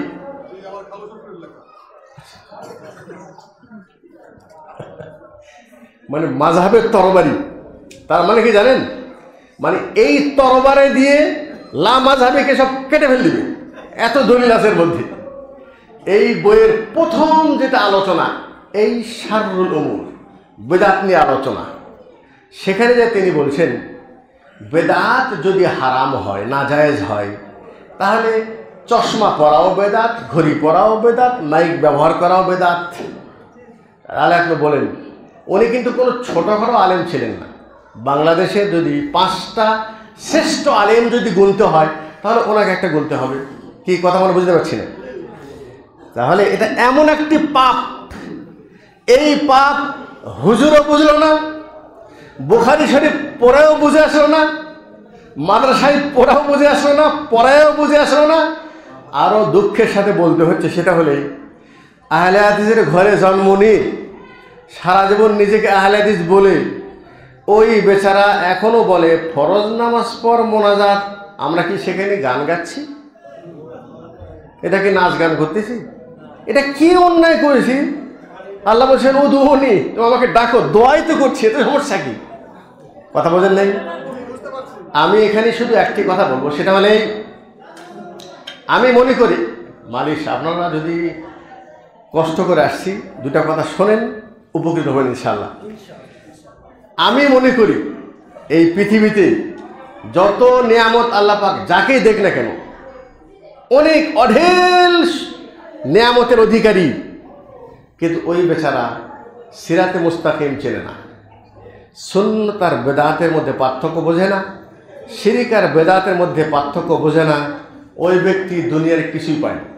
মানে মাযহাবের তরবারি। তার মানে কি জানেন? মানে এই তরবারে দিয়ে লা মাযহাবিকে সব কেটে ফেল দিবে, এত দলিল আছে এর মধ্যে। এই বইয়ের প্রথম যেটা আলোচনা, এই শাররুল উমুর, বেদাত নিয়ে আলোচনা। সেখানে যে তিনি বলছেন বেদাত যদি হারাম হয়, নাজায়েজ হয়, তাহলে চশমা পরাও বেদাত, ঘড়ি পরাও বেদাত, মাইক ব্যবহার করাও বেদাত। তাহলে আপনি বলেন, উনি কিন্তু কোনো ছোটোখাটো আলেম ছিলেন না। বাংলাদেশে যদি পাঁচটা শ্রেষ্ঠ আলেম যদি গুনতে হয়, তাহলে ওনাকে একটা গুনতে হবে। কি কথা মনে বুঝতে পারছি না? তাহলে এটা এমন একটি পাপ, এই পাপ হুজুরও বুঝলো না, বুখারী শরীফ পড়াও বুঝে আসলো না, মাদ্রাসায় পড়াও বুঝে আসলো না, পড়ায়ও বুঝে আসলো না। আরও দুঃখের সাথে বলতে হচ্ছে, সেটা হলে আহলে হাদিসের ঘরে জন্ম নিয়ে সারা জীবন নিজেকে আহলে হাদিস বলে ওই বেচারা এখনো বলে ফরজ নামাজ পর মোনাজাত। আমরা কি সেখানে গান গাচ্ছি? এটা কি নাচ গান করতেছি? এটা কি অন্যায় করেছি? আল্লাহ বলছেন উদুনি, তুমি আমাকে ডাকো, দোয়াই তো করছি, এত সমস্যা কি? কথা বোঝেন নাই? আমি এখানে শুধু একটি কথা বলবো, সেটা হলে আমি মনে করি মালিশ, আপনারা যদি কষ্ট করে আসছি, দুটা কথা শোনেন, উপকৃত হবেন ইনশাল্লাহ। আমি মনে করি এই পৃথিবীতে যত নিয়ামত আল্লাহ পাক যাকেই দেখ না কেন, অনেক অঢেল নিয়ামতের অধিকারী, কিন্তু ওই বেচারা সিরাতে মুস্তাকিম চেনে না, সুন্নাত আর বেদাতের মধ্যে পার্থক্য বোঝে না, শিরিক আর বেদাতের মধ্যে পার্থক্য বোঝে না। ওই ব্যক্তি দুনিয়ার কিছুই পায় না।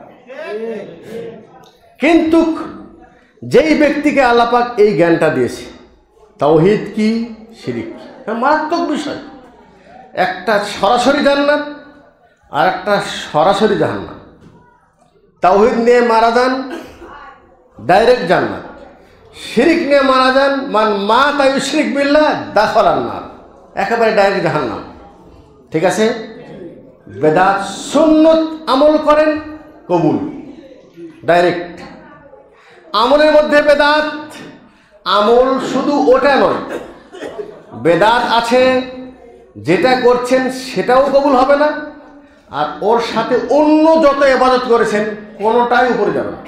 কিন্তু যেই ব্যক্তিকে আল্লাহ পাক এই জ্ঞানটা দিয়েছে, তাওহীদ কি শিরিক কি, মারাত্মক বিষয়। একটা সরাসরি জান্নাত আর একটা সরাসরি জাহান্নাম। তাওহীদ নিয়ে মারা যান, ডাইরেক্ট জান্নাত। শিরিক নিয়ে মারা যান, মান মা তাই শিরিক বিল্লাহ দাখালান নার, একেবারে ডাইরেক্ট জাহান্নাম। ঠিক আছে? বেদাত সুন্নত আমল করেন, কবুল, ডাইরেক্ট। আমলের মধ্যে বেদাত, আমল শুধু ওটা নয়, বেদাত আছে যেটা করছেন সেটাও কবুল হবে না, আর ওর সাথে অন্য যত ইবাদত করেছেন কোনোটাই উপরে যাবে না,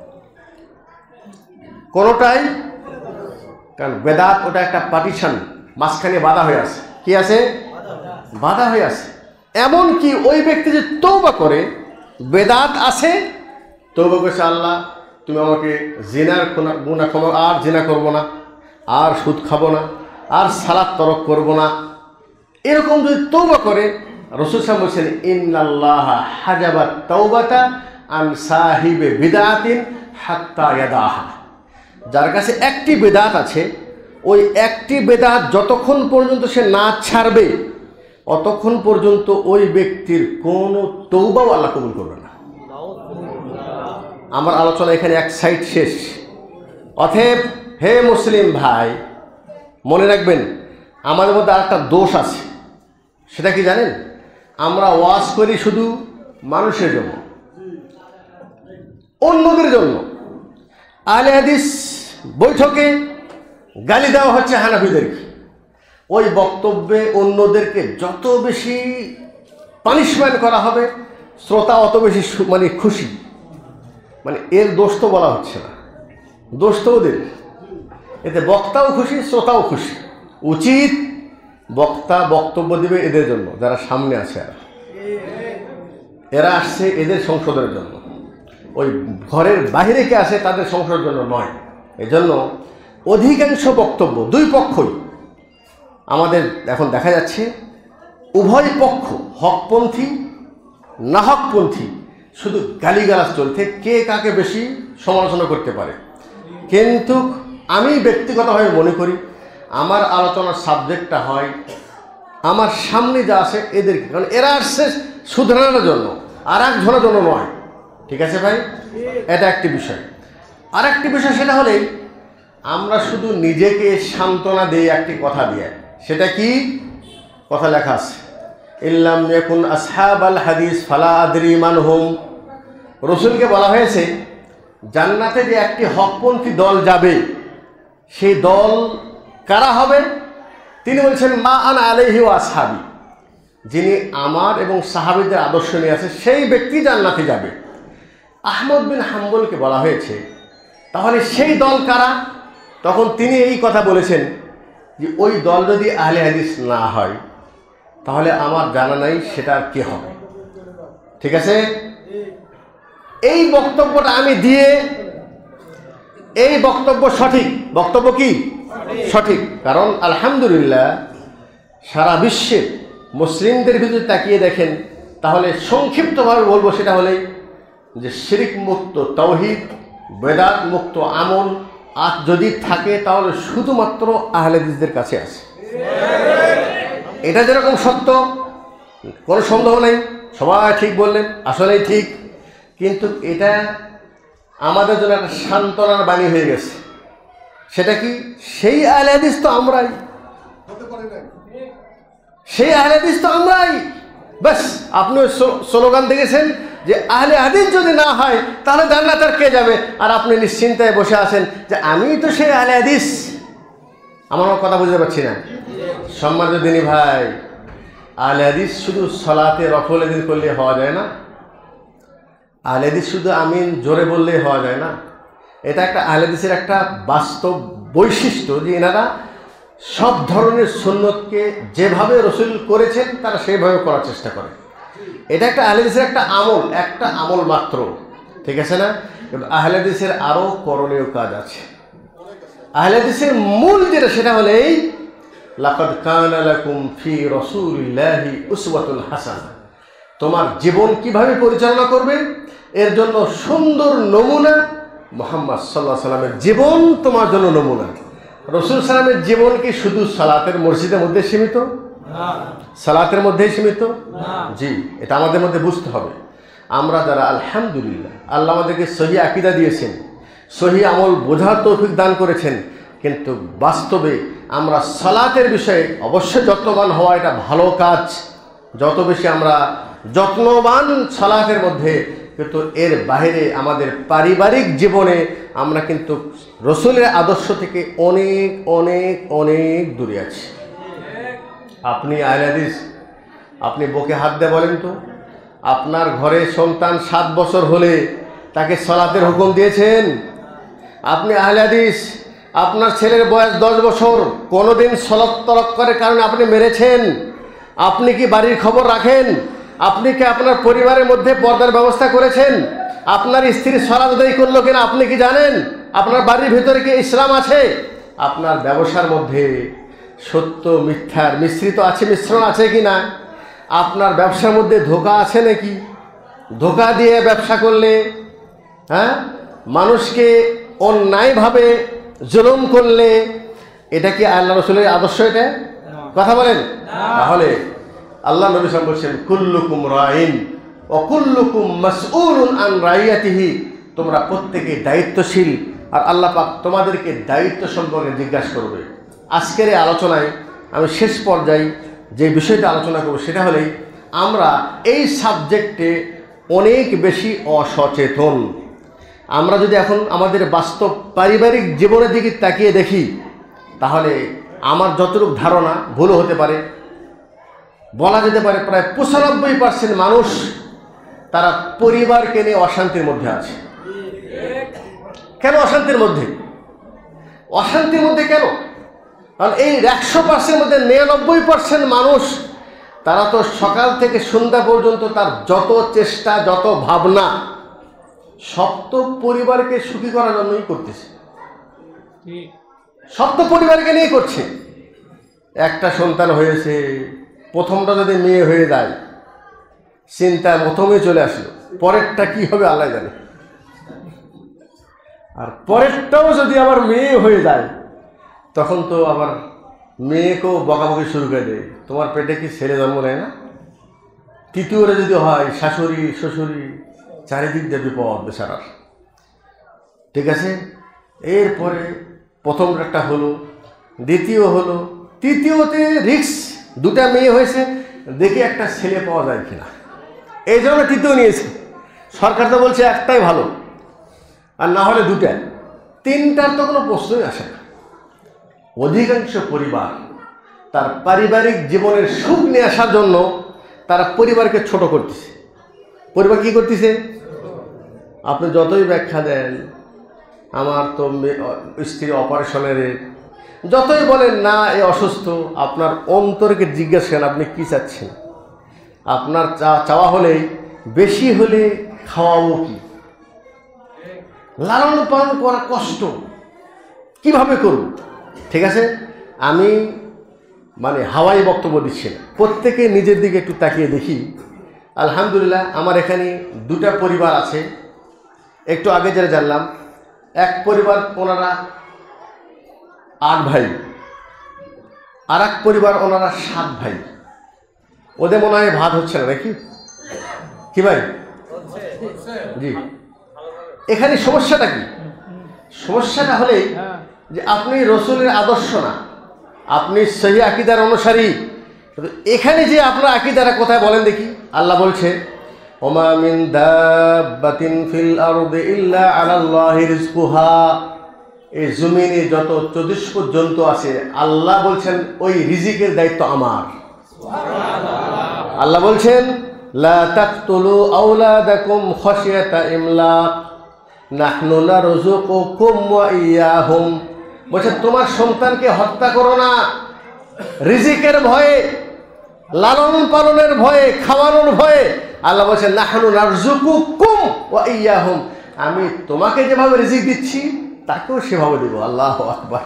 কোনোটাই। কারণ বেদাত ওটা একটা পার্টিশন, মাঝখানে বাধা হয়ে আছে। কি আছে? বাধা হয়ে আছে। এমনকি ওই ব্যক্তি যে তওবা করে, বেদাত আছে, তওবা করেছে, আল্লাহ তুমি আমাকে জিনার গুনাহ ক্ষমা, আর জিনা করব না, আর সুদ খাবো না, আর সালাত তরক করব না, এরকম যদি তওবা করে, রাসূল সাল্লাল্লাহু আলাইহি ওয়াসাল্লাম বলেছেন ইন্নাল্লাহা হাজাবাত তাওবাতা আন সাহিবে বিদআতিন হাত্তা ইয়াদাহা। যার কাছে একটি বেদাত আছে, ওই একটি বেদাত যতক্ষণ পর্যন্ত সে না ছাড়বে, অতক্ষণ পর্যন্ত ওই ব্যক্তির কোনো তওবাও আল্লাহ কবুল করবে না। আমার আলোচনা এখানে এক সাইড শেষ। অতএব হে মুসলিম ভাই, মনে রাখবেন আমাদের মধ্যে আর একটা দোষ আছে। সেটা কি জানেন? আমরা ওয়াজ করি শুধু মানুষের জন্য, অন্যদের জন্য। আহলে হাদিস বৈঠকে গালি দেওয়া হচ্ছে হানাফিদেরকে। ওই বক্তব্যে অন্যদেরকে যত বেশি পানিশমেন্ট করা হবে, শ্রোতা অত বেশি মানে খুশি। মানে এর দোষ তো বলা হচ্ছে না, দোষ তো ওদের। এতে বক্তাও খুশি, শ্রোতাও খুশি। উচিত বক্তা বক্তব্য দিবে এদের জন্য, যারা সামনে আছে, এরা এরা আসছে এদের সংশোধনের জন্য। ওই ঘরের বাইরে কে আসে তাদের সংশোধনের জন্য নয়। এজন্য অধিকাংশ বক্তব্য দুই পক্ষই, আমাদের এখন দেখা যাচ্ছে উভয় পক্ষ, হকপন্থী না হকপন্থী, শুধু গালিগালাজ চলছে, কে কাকে বেশি সমালোচনা করতে পারে। কিন্তু আমি ব্যক্তিগতভাবে মনে করি আমার আলোচনার সাবজেক্টটা হয় আমার সামনে যা আসে এদেরকে, কারণ এরা আসছে শুধরানোর জন্য, আর একজনের জন্য নয়। ঠিক আছে ভাই, এটা একটি বিষয়। আর একটি বিষয় সেটা হলেই আমরা শুধু নিজেকে সান্ত্বনা দিই একটি কথা দিয়ে। সেটা কি কথা লেখা আছে, ইল্লাম ইয়াকুন আসহাবাল হাদিস ফালা আদরি মান হুম। রসুলকে বলা হয়েছে জান্নাতে যে একটি হকপন্থী দল যাবে, সেই দল কারা হবে? তিনি বলছেন মা আনা আলাইহি ওয়া আসহাবি, যিনি আমার এবং সাহাবীদের আদর্শ নিয়ে আছে সেই ব্যক্তি জান্নাতে যাবে। আহমদ বিন হাম্বলকে বলা হয়েছে তাহলে সেই দল কারা? তখন তিনি এই কথা বলেছেন যে ওই দল যদি আহলে হাদিস না হয় তাহলে আমার জানা নাই সেটা আর কি হবে। ঠিক আছে, এই বক্তব্যটা আমি দিয়ে, এই বক্তব্য সঠিক, বক্তব্য কি সঠিক, কারণ আলহামদুলিল্লাহ সারা বিশ্বের মুসলিমদের ভিতরে তাকিয়ে দেখেন তাহলে সংক্ষিপ্তভাবে বলবো সেটা হলেই যে শিরক মুক্ত তাওহীদ, বেদাত মুক্ত আমল আর যদি থাকে তাহলে শুধুমাত্র আহলে হাদিসদের কাছে আছে। এটা যেরকম সত্য, কোনো সন্দেহ নেই, সবাই ঠিক বললেন, আসলেই ঠিক। কিন্তু এটা আমাদের জন্য একটা সান্ত্বনার বাণী হয়ে গেছে। সেটা কি, সেই আহলে হাদিস তো আমরাই, সেই আহলে হাদিস তো আমরাই। ব্যাস, আপনি স্লোগান দেখেছেন যে আহলে হাদিস যদি না হয় তাহলে জান্নাতে আর কে যাবে, আর আপনি নিশ্চিন্তায় বসে আছেন যে আমি তো সেই আহলে হাদিস। আমার কথা বুঝতে পারছি না। সম্মানিত দিনী ভাই, আহলে হাদিস শুধু সলাতে রফল এদিন করলে হওয়া যায় না, আহলে হাদিস শুধু আমিন জোরে বললেই হওয়া যায় না। এটা একটা আহলে হাদিসের একটা বাস্তব বৈশিষ্ট্য যে এনারা সব ধরনের সুন্নতকে যেভাবে রসুল করেছেন তারা সেইভাবে করার চেষ্টা করে। এটা একটা আহলে হাদিসের একটা আমল, একটা আমল মাত্র। ঠিক আছে না? কিন্তু আহলে হাদিসের আরও করণীয় কাজ আছে। আহলে হাদিসের মূল যেটা সেটা হলেই লাকাদ কানা লাকুম ফি রাসূলিল্লাহি উসওয়াতুন হাসানাহ। তোমার জীবন কিভাবে পরিচালনা করবে এর জন্য সুন্দর নমুনা মুহাম্মদ সাল্লাল্লাহু আলাইহি সাল্লামের জীবন তোমার জন্য নমুনা। রাসূল সাল্লামের জীবন কি শুধু সালাতের মসজিদের মধ্যে সীমিত? না। সালাতের মধ্যেই সীমিত? না। জি, এটা আমাদের মধ্যে বুঝতে হবে। আমরা যারা আলহামদুলিল্লাহ আল্লাহ আমাদেরকে সহি আকীদা দিয়েছেন, সহি আমল বোঝার তৌফিক দান করেছেন, কিন্তু বাস্তবে আমরা সালাতের বিষয়ে অবশ্যই যত্নবান হওয়া এটা ভালো কাজ। যত বেশি আমরা যত্নবান সালাতের মধ্যে, কিন্তু এর বাইরে আমাদের পারিবারিক জীবনে আমরা কিন্তু রসুলের আদর্শ থেকে অনেক অনেক অনেক দূরে আছি। আপনি আহলে হাদিস, আপনি বুকে হাত দিয়ে বলেন তো, আপনার ঘরে সন্তান সাত বছর হলে তাকে সালাতের হুকুম দিয়েছেন? আপনি আহলে হাদিস, আপনার ছেলের বয়স দশ বছর, কোনোদিন সালাত তরক করার কারণে আপনি মেরেছেন? আপনি কি বাড়ির খবর রাখেন? আপনি কি আপনার পরিবারের মধ্যে পর্দার ব্যবস্থা করেছেন? আপনার স্ত্রী সালাত আদায় করলো কিনা আপনি কি জানেন? আপনার বাড়ির ভিতরে কি ইসলাম আছে? আপনার ব্যবসার মধ্যে সত্য মিথ্যার মিশ্রিত আছে, মিশ্রণ আছে কি না? আপনার ব্যবসার মধ্যে ধোঁকা আছে নাকি? ধোঁকা দিয়ে ব্যবসা করলে, হ্যাঁ, মানুষকে অন্যায়ভাবে জুলুম করলে, এটা কি আল্লাহ রাসূলের আদর্শ? এটা কথা বলেন। তাহলে আল্লাহ নবী সাল্লাল্লাহু আলাইহি ওয়াসাল্লাম বলছেন কুল্লুকুম রাইন ওয়া কুল্লুকুম মাসউলুন আন রাইয়াতিহি, তোমরা প্রত্যেকে দায়িত্বশীল আর আল্লাহ পাক তোমাদেরকে দায়িত্ব সম্পর্কে জিজ্ঞাসা করবে। আজকের এই আলোচনায় আমি শেষ পর্যায়ে যে বিষয়টা আলোচনা করব সেটা হলেই আমরা এই সাবজেক্টে অনেক বেশি অসচেতন। আমরা যদি এখন আমাদের বাস্তব পারিবারিক জীবনের দিকে তাকিয়ে দেখি তাহলে আমার যতটুকু ধারণা ভুল হতে পারে, বলা যেতে পারে প্রায় পঁচানব্বই পার্সেন্ট মানুষ তারা পরিবারকে নিয়ে অশান্তির মধ্যে আছে। কেন অশান্তির মধ্যে? অশান্তির মধ্যে কেন? কারণ এই একশো পার্সেন্টের মধ্যে নিরানব্বই পার্সেন্ট মানুষ তারা তো সকাল থেকে সন্ধ্যা পর্যন্ত তার যত চেষ্টা, যত ভাবনা সব তো পরিবারকে সুখী করার জন্যই করতেছে, সব তো পরিবারকে নিয়ে করছে। একটা সন্তান হয়েছে, প্রথমটা যদি মেয়ে হয়ে যায় চিন্তা প্রথমেই চলে আসলো, পরেরটা কি হবে আল্লাহ জানে। আর পরেরটাও যদি আবার মেয়ে হয়ে যায় তখন তো আবার মেয়েকেও বকাবকি শুরু করে দেয়, তোমার পেটে কি ছেলে জন্ম নেয় না। তৃতীয়টা যদি হয় শাশুড়ি শ্বশুরি, চারিদিক দিয়ে বিপদ বেচারার। ঠিক আছে, এরপরে প্রথম একটা হলো, দ্বিতীয় হলো, তৃতীয়তে রিক্স, দুটা মেয়ে হয়েছে, দেখে একটা ছেলে পাওয়া যায় কিনা, এই জন্য তৃতীয় নিয়েছে। সরকার তো বলছে একটাই ভালো, আর না হলে দুটা, তিনটার তো কোনো প্রশ্নই আসে না। অধিকাংশ পরিবার তার পারিবারিক জীবনের সুখ নিয়ে আসার জন্য তারা পরিবারকে ছোট করতেছে। পরিবার কি করতেছে? আপনি যতই ব্যাখ্যা দেন আমার তো স্ত্রী অপারেশনের, যতই বলেন না এ অসুস্থ, আপনার অন্তরকে জিজ্ঞাসা করেন আপনি কি চাচ্ছেন। আপনার চাওয়া হলেই বেশি হলে খাওয়াবো কি, লালন পালন করা কষ্ট, কিভাবে করব। ঠিক আছে, আমি মানে হাওয়াই বক্তব্য দিচ্ছি না, প্রত্যেকে নিজের দিকে একটু তাকিয়ে দেখি। আলহামদুলিল্লাহ আমার এখানে দুটা পরিবার আছে। একটু আগে যারা জানলাম এক পরিবার ওনারা আট ভাই, আর এক পরিবার ওনারা সাত ভাই। ওদের মনে হয় ভাত হচ্ছে না নাকি, কি ভাই? জি। এখানে সমস্যাটা কি? সমস্যাটা হলেই যে আপনি রসুলের আদর্শ না, আপনি সহি আকীদার অনুসারী। এখানে যে আপনার আকীদাটা কোথায় বলেন দেখি? আল্লাহ বলছে ওমা মিন দাব্বাতিন ফিল আরদি ইল্লা আলাল্লাহি রিজকুহা, এই জমিনে যত চতুষ্প জন্তু আছে আল্লাহ বলছেন ওই রিজিকের দায়িত্ব আমার। আল্লাহ বলছেন লা তাকতুলু আওলাদাকুম খাশিয়াতা ইমলাক নাহনু নারযুকুকুম ওয়া ইয়াহুম, বলছে তোমার সন্তানকে হত্যা করো না রিজিকের ভয়ে, লালন পালনের ভয়ে, খাওয়ানোর ভয়ে। আল্লাহ বলছেন নাহনু নারযুকুকুম ওয়া ইয়াহুম, আমি তোমাকে যেভাবে রিজিক দিচ্ছি তাকেও সেভাবে দেব। আল্লাহু আকবার।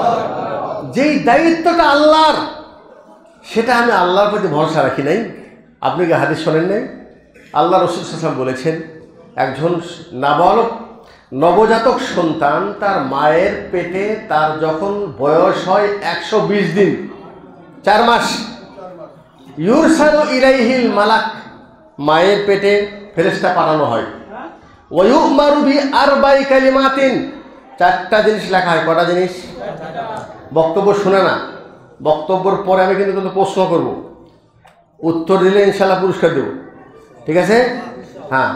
যেই দায়িত্বটা আল্লাহর, সেটা আমি আল্লাহর প্রতি ভরসা রাখি নাই। আপনি কি হাদিস শোনেন নাই? আল্লাহ রাসূল সাল্লাল্লাহু আলাইহি ওয়াসাল্লাম বলেছেন একজন নাবালক নবজাতক সন্তান তার মায়ের পেটে তার যখন বয়স হয় একশো বিশ দিন চার মাস, ইউরসালু ইলাইহিল মালাক, মায়ের পেটে ফেরেশতা পাঠানো হয়। ওয়া ইউমারু বি আরবাই কালিমাতিন, চারটা জিনিস লেখা হয়। কটা জিনিস? বক্তব্য শুনে না, বক্তব্যের পরে আমি কিন্তু কিন্তু প্রশ্ন করব, উত্তর দিলে ইনশাআল্লাহ পুরস্কার দেব। ঠিক আছে? হ্যাঁ,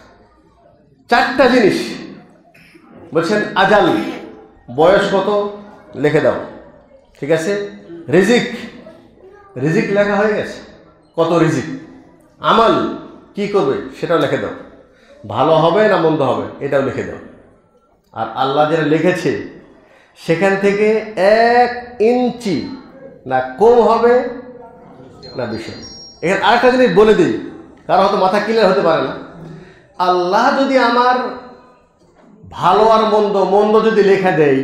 চারটা জিনিস বলছেন। আজাল, বয়স কত লিখে দাও। ঠিক আছে? রিজিক, রিজিক লেখা হয়ে গেছে, কত রিজিক। আমাল, কি করবে সেটাও লিখে দাও, ভালো হবে না মন্দ হবে এটাও লিখে দাও। আর আল্লাহ যেটা লিখেছে সেখান থেকে এক ইঞ্চি না কম হবে না বেশি। এখানে আরেকটা জিনিস বলে দিই, কারণ হয়তো মাথা ক্লিয়ার হতে পারে না। আল্লাহ যদি আমার ভালো আর মন্দ, মন্দ যদি লেখা দেয়,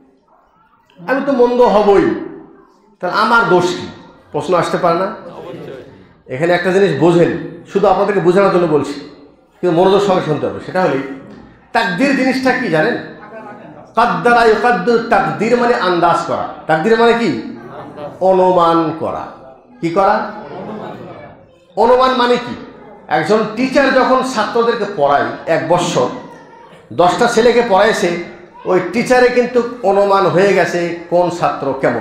আমি তো মন্দ হবই, তাহলে আমার দোষ কি? প্রশ্ন আসতে পারে না? এখানে একটা জিনিস বোঝেন, শুধু আপনাদেরকে বোঝানোর জন্য বলছি, কিন্তু মনোযোগ সঙ্গে শুনতে হবে। সেটা হলে তাকদীর জিনিসটা কি জানেন? কাদ্দারা ইউকাদ্দির, তাকদীর মানে আন্দাজ করা। তাকদীর মানে কি? অনুমান করা। কি করা? অনুমান মানে কি? একজন টিচার যখন ছাত্রদেরকে পড়ায়, এক বছর দশটা ছেলেকে পড়াইছে, ওই টিচারে কিন্তু অনুমান হয়ে গেছে কোন ছাত্র কেমন।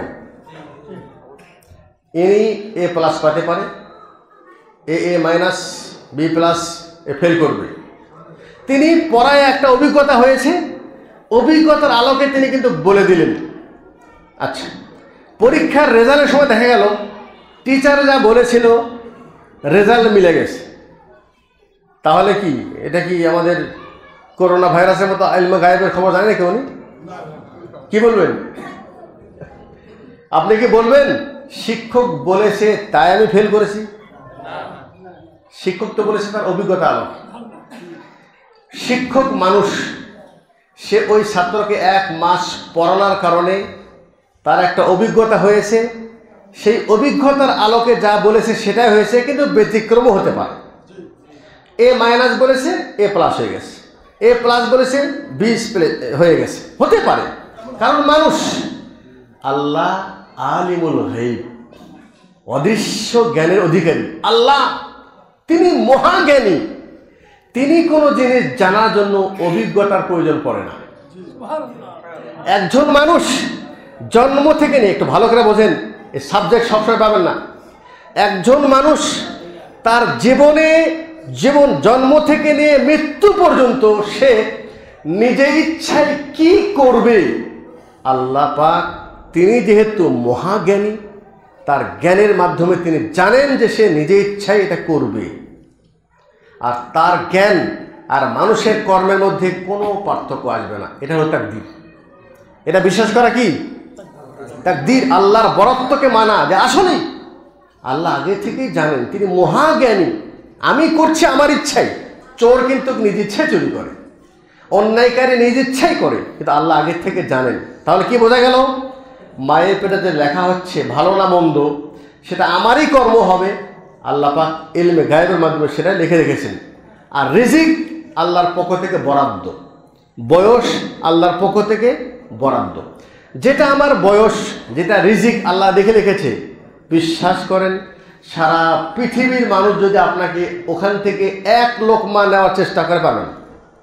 ইনি এ প্লাস পাতে পারে, A A minus, B plus, এ ফেল করবে। তিনি পড়ায় একটা অভিজ্ঞতা হয়েছে, অভিজ্ঞতার আলোকে তিনি কিন্তু বলে দিলেন। আচ্ছা, পরীক্ষার রেজাল্টের সময় দেখা গেল টিচার যা বলেছিল রেজাল্ট মিলে গেছে। তাহলে কি এটা কি আমাদের করোনা ভাইরাসের মতো ইলমে গায়েবের খবর জানে না কেউ? কি বলবেন? আপনি কি বলবেন শিক্ষক বলেছে তাই আমি ফেল করেছি? শিক্ষক তো বলেছে তার অভিজ্ঞতা আলো। শিক্ষক মানুষ, সে ওই ছাত্রকে এক মাস পড়ানোর কারণে তার একটা অভিজ্ঞতা হয়েছে, সেই অভিজ্ঞতার আলোকে যা বলেছে সেটাই হয়েছে, কিন্তু ব্যতিক্রমও হতে পারে। এ মাইনাস বলেছে এ প্লাস হয়ে গেছে, এ প্লাস বলেছে বিশ হয়ে গেছে, হতে পারে, কারণ মানুষ। আল্লাহ আলিমুল গায়ব, অদৃশ্য জ্ঞানের অধিকারী আল্লাহ, তিনি মহাজ্ঞানী। তিনি কোনো জিনিস জানার জন্য অভিজ্ঞতার প্রয়োজন পড়ে না। একজন মানুষ জন্ম থেকে নিয়ে, একটু ভালো করে বোঝেন, এই সাবজেক্ট সবসময় পাবেন না। একজন মানুষ তার জীবনে, জীবন জন্ম থেকে নিয়ে মৃত্যু পর্যন্ত সে নিজে ইচ্ছায় কি করবে, আল্লাহ পাক তিনি যেহেতু মহাজ্ঞানী, তার জ্ঞানের মাধ্যমে তিনি জানেন যে সে নিজে ইচ্ছায় এটা করবে। আর তার জ্ঞান আর মানুষের কর্মের মধ্যে কোনো পার্থক্য আসবে না। এটা হলো তাকদীর। এটা বিশ্বাস করা কি তাকদীর, আল্লাহর বরত্বকে মানা, যে আসলেই আল্লাহ আগে থেকেই জানেন, তিনি মহাজ্ঞানী। আমি করছি আমার ইচ্ছাই। চোর কিন্তু নিজ ইচ্ছায় চুরি করে, অন্যায়কারী নিজ ইচ্ছাই করে, কিন্তু আল্লাহ আগে থেকে জানেন। তাহলে কি বোঝা গেল? মায়ের পেটে যে লেখা হচ্ছে ভালো না মন্দ, সেটা আমারই কর্ম হবে, আল্লাহ পাক ইলমে গায়েবের মাধ্যমে সেটা লিখে রেখেছেন। আর রিজিক আল্লাহর পক্ষ থেকে বরাদ্দ, বয়স আল্লাহর পক্ষ থেকে বরাদ্দ। যেটা আমার বয়স, যেটা রিজিক আল্লাহ দেখে রেখেছে, বিশ্বাস করেন সারা পৃথিবীর মানুষ যদি আপনাকে ওখান থেকে এক লোকমা নেওয়ার চেষ্টা করে, পারবে না।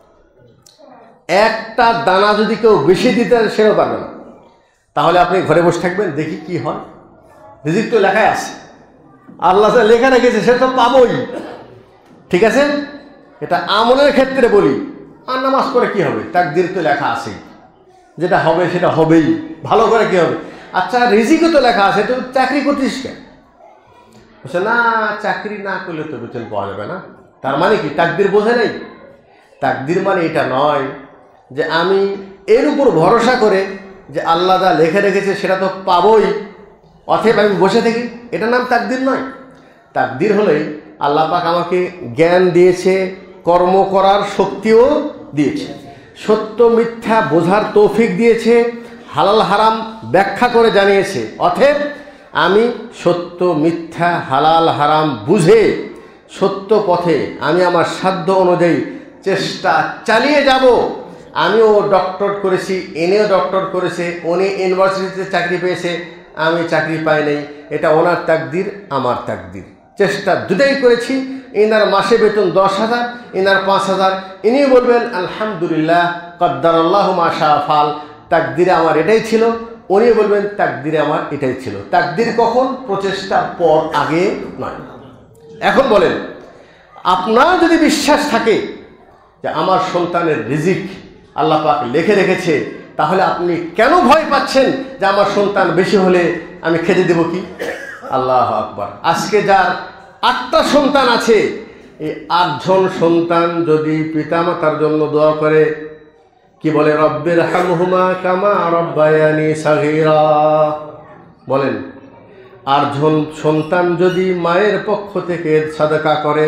একটা দানা যদি কেউ বেশি দিতে সেও পারবে না। তাহলে আপনি ঘরে বসে থাকবেন, দেখি কি হয়। রিজিক তো লেখায় আছে, আল্লাহ যা লেখা রেখেছে সেটা তো পাবোই। ঠিক আছে, এটা আমলের ক্ষেত্রে বলি। আর নামাজ পড়ে কি হবে, তাকদীর তো লেখা আছে, যেটা হবে সেটা হবেই। ভালো করে কি হবে? আচ্ছা, রিজিকও তো লেখা আছে, তুই চাকরি করছিস কেন? বলছে না, চাকরি না করলে তো বেতন পাওয়া যাবে না। তার মানে কি তাকদীর বোঝে নাই? তাকদীর মানে এটা নয় যে আমি এর উপর ভরসা করে যে আল্লাহ যা লেখে রেখেছে সেটা তো পাবোই, অতএব আমি বসে থাকি, এটা নাম তাকদীর নয়। তাকদীর হলেই আল্লাহ পাক আমাকে জ্ঞান দিয়েছে, কর্ম করার শক্তিও দিয়েছে, সত্য মিথ্যা বোঝার তৌফিক দিয়েছে, হালাল হারাম ব্যাখ্যা করে জানিয়েছে। অতএব আমি সত্য মিথ্যা হালাল হারাম বুঝে সত্য পথে আমি আমার সাধ্য অনুযায়ী চেষ্টা চালিয়ে যাব। আমিও ডক্টর করেছি, এনেও ডক্টর করেছে, উনি ইউনিভার্সিটিতে চাকরি পেয়েছে, আমি চাকরি পাই নাই। এটা ওনার তাকদীর, আমার তাকদীর। চেষ্টা দুটাই করেছি। ইনার মাসে বেতন দশ হাজার, ইনার পাঁচ হাজার। ইনি বলবেন আলহামদুলিল্লাহ, কদ্দারাল্লাহু মা শাআ ফাল, তাকদীরে আমার এটাই ছিল। উনি বলবেন তাকদীরে আমার এটাই ছিল। তাকদীর কখন? প্রচেষ্টার পর, আগে নয়। এখন বলেন, আপনার যদি বিশ্বাস থাকে যে আমার সন্তানের রিজিক আল্লাহ পাক লিখে রেখেছে, তাহলে আপনি কেন ভয় পাচ্ছেন যে আমার সন্তান বেশি হলে আমি খেতে দেব কি? আল্লাহু আকবার। আজকে যার আটটা সন্তান আছে, এই আটজন সন্তান যদি পিতামাতার জন্য দোয়া করে, কি বলে? রব্বির হামহুমা কামা রব্বায়ানি সাগীরা। বলেন, আটজন সন্তান যদি মায়ের পক্ষ থেকে সাদাকা করে,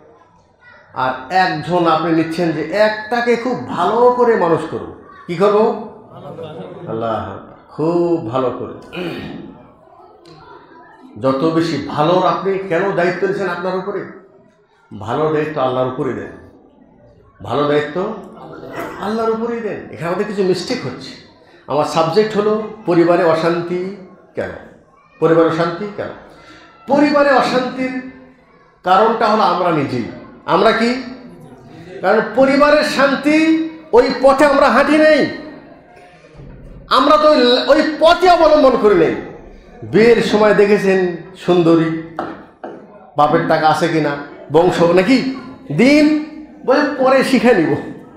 আর একজন আপনি নিচ্ছেন যে একটাকে খুব ভালো করে মানুষ করব, কি করব? আল্লাহ খুব ভালো করে। যত বেশি ভালো, আপনি কেন দায়িত্ব নিচ্ছেন আপনার উপরে? ভালো দায়িত্ব আল্লাহর উপরে দেন, ভালো দায়িত্ব আল্লাহর উপরেই দেন। এখানে আমাদের কিছু মিস্টেক হচ্ছে। আমার সাবজেক্ট হলো পরিবারে অশান্তি কেন? পরিবারে অশান্তি কেন? পরিবারে অশান্তির কারণটা হলো আমরা নিজেই। আমরা কি? কারণ পরিবারের শান্তি ওই পথে আমরা হাঁটি নেই, আমরা তো ওই পথে অবলম্বন করি নেই। বিয়ের সময় দেখেছেন সুন্দরী, বাপের টাকা আছে কিনা, বংশ নাকি, দিন বলে পরে শিখে নিব,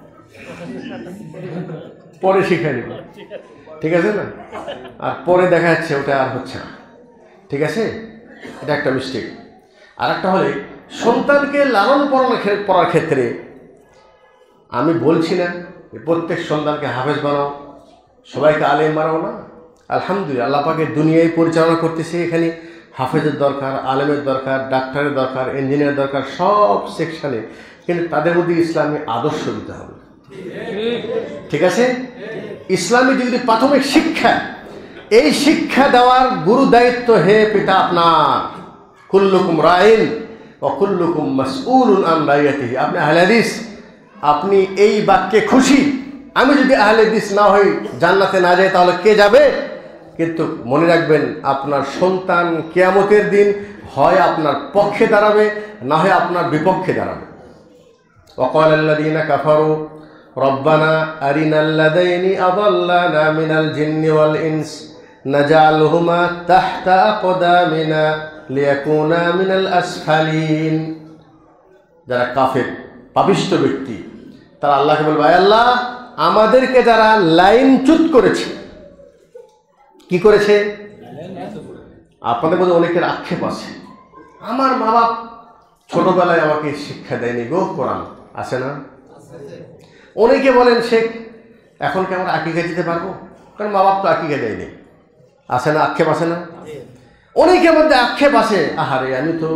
পরে শিখে নিব, ঠিক আছে না? আর পরে দেখা যাচ্ছে ওটা আর হচ্ছে না। ঠিক আছে, এটা একটা মিস্টেক। আর একটা হলে সন্তানকে লালন পালন করার ক্ষেত্রে আমি বলছি না প্রত্যেক সন্তানকে হাফেজ বানাও, সবাইকে আলেম বানাও না। আলহামদুলিল্লাহ, আল্লাহ পাকের দুনিয়ায় পরিচালনা করতেছে। এখানে হাফেজের দরকার, আলেমের দরকার, ডাক্তারের দরকার, ইঞ্জিনিয়ার দরকার, সব সেকশানে। কিন্তু তাদের মধ্যে ইসলামী আদর্শ দিতে হবে। ঠিক আছে, ইসলামী যদি প্রাথমিক শিক্ষা, এই শিক্ষা দেওয়ার গুরু দায়িত্ব হে পিতা আপনার। কুল্লুকুম রাইন ওয়া কুল্লুকুম মাসউলুন আন রাইয়াতিহি। আপনি আহলে হাদিস, আপনি এই বাক্যে খুশি। আমি যদি আহলে হাদিস না হই, জান্নাতে না যাই, তাহলে কে যাবে? কিন্তু মনে রাখবেন, আপনার সন্তান কিয়ামতের দিন হয় আপনার পক্ষে দাঁড়াবে, না হয় আপনার বিপক্ষে দাঁড়াবে। وقال الذين كفروا ربنا أرنا الذين أضلنا من الجن والإنس نجعلهما تحت أقدامنا ليكونا من الأسفلين। যারা কাফের পাপিষ্ঠ ব্যক্তি, তারা আল্লাহকে বলবে, আয় আল্লাহ, আমাদেরকে যারা লাইনচ্যুত করেছে। কি করেছে? আপনাদের মধ্যে অনেকের আক্ষেপ আছে, আমার মা বাপ ছোটবেলায় আমাকে শিক্ষা দেয়নি গো কোরআন, আছে না? অনেকে বলেন, শেখ এখন কি আমরা আকিকা দিতে পারবো? কারণ মা বাপ তো আকিকা দেয়নি, আছে না? আক্ষেপ আছে না? অনেকের মধ্যে আক্ষেপ আছে, আহারে আমি তো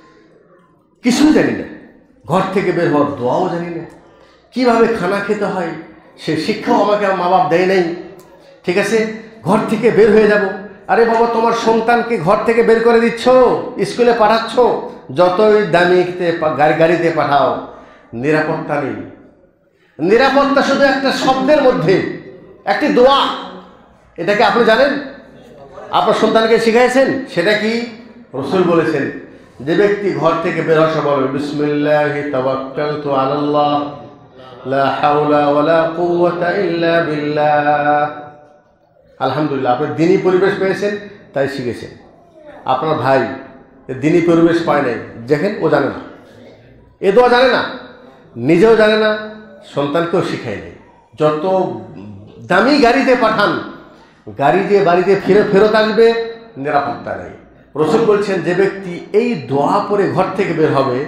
কিছুই জানি না, ঘর থেকে বের হওয়ার দোয়াও জানি না, কিভাবে খানা খেতে হয় সে শিক্ষাও আমাকে আমার মা বাপ দেয় নাই। ঠিক আছে, ঘর থেকে বের হয়ে যাব। আরে বাবা, তোমার সন্তানকে ঘর থেকে বের করে দিচ্ছ, স্কুলে পাঠাচ্ছ, যতই দামিতে গাড়ি গাড়িতে পাঠাও, নিরাপত্তা নেই। নিরাপত্তা শুধু একটা শব্দের মধ্যে, একটি দোয়া। এটাকে আপনি জানেন? আপনার সন্তানকে শিখাইছেন? সেটা কি? রাসূল বলেছেন, যে ব্যক্তি ঘর থেকে বের হওয়ার সময় বলবে বিসমিল্লাহি তাওয়াক্কালতু আলাল্লাহ লা হাওলা ওয়ালা কুওয়াতা ইল্লা বিল্লাহ। আলহামদুলিল্লাহ, আপনি দ্বীনি পরিবেশ পেয়েছেন, তাই শিখেছেন। আপনার ভাই দ্বীনি পরিবেশ পায় নাই, দেখেন ও জানে না, এ দোয়া জানে না, নিজেও জানে না, সন্তানকেও শিখায় নেই। যত দামি গাড়িতে পাঠান, গাড়ি দিয়ে বাড়িতে ফিরে ফেরত আসবে, নিরাপত্তা নেই। রাসূল বলছেন, যে ব্যক্তি এই দোয়া পরে ঘর থেকে বের হবে,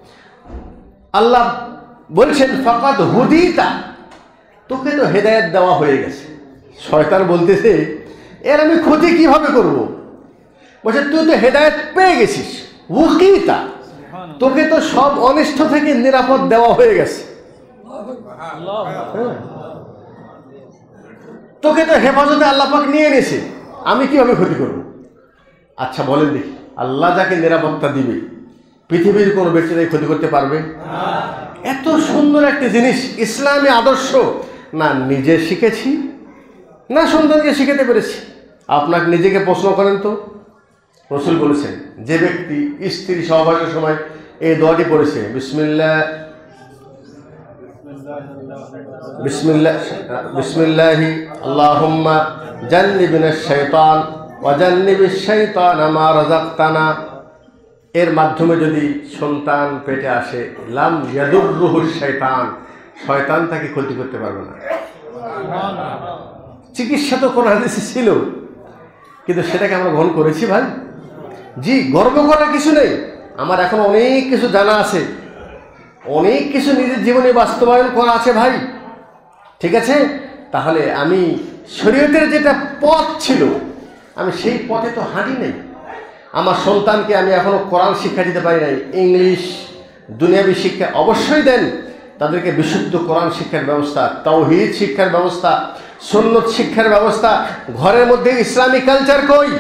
আল্লাহ বলছেন ফাকাদ হুদিতা, তোকে তো হেদায়েত দেওয়া হয়ে গেছে। শয়তান বলতেছে, এর আমি ক্ষতি কিভাবে করব? বলছে, তুই তো হেদায়েত পেয়ে গেছিস, উকিতা, তোকে তো সব অনিষ্ট থেকে নিরাপদ দেওয়া হয়ে গেছে, তোকে তো হেফাজতে আল্লাহ পাক নিয়ে এনেছে, আমি কিভাবে ক্ষতি করব? আচ্ছা বলেন দেখি, আল্লাহ যাকে নিরাপত্তা দিবে, পৃথিবীর কোনো ব্যক্তি তাকে ক্ষতি করতে পারবে? এত সুন্দর একটা জিনিস ইসলামী আদর্শ, না নিজে শিখেছি, না সন্তানকে শিখাতে পেরেছি। আপনাকে নিজেকে প্রশ্ন করেন তো। রাসূল বলেছেন, যে ব্যক্তি স্ত্রী সহবাসের সময় এই দোয়াটি পড়েছে, বিসমিল্লাহ বিসমিল্লাহ বিসমিল্লাহি আল্লাহুম্মা জান্নিবিনাশ শাইতান ওয়া জান্নিবিশ শাইতানা মা রাযাকতানা, এর মাধ্যমে যদি সন্তান পেটে আসে, লাম ইয়াদুররুহু শাইতান, শয়তান তাকে ক্ষতি করতে পারবে না। চিকিৎসা তো কোন হাদিসে ছিল, কিন্তু সেটাকে আমরা গ্রহণ করেছি ভাই। জি, গর্ব করার কিছু নেই, আমার এখন অনেক কিছু জানা আছে, অনেক কিছু নিজের জীবনে বাস্তবায়ন করা আছে ভাই। ঠিক আছে, তাহলে আমি শরীয়তের যেটা পথ ছিল, আমি সেই পথে তো হাঁটি নেই। আমার সন্তানকে আমি এখনো কোরআন শিক্ষা দিতে পারি নাই। ইংলিশ দুনিয়াবী শিক্ষা অবশ্যই দেন, তাদেরকে বিশুদ্ধ কোরআন শিক্ষার ব্যবস্থা, তাওহীদ শিক্ষার ব্যবস্থা, সুন্নত শিক্ষার ব্যবস্থা, ঘরের মধ্যে ইসলামী কালচার কই?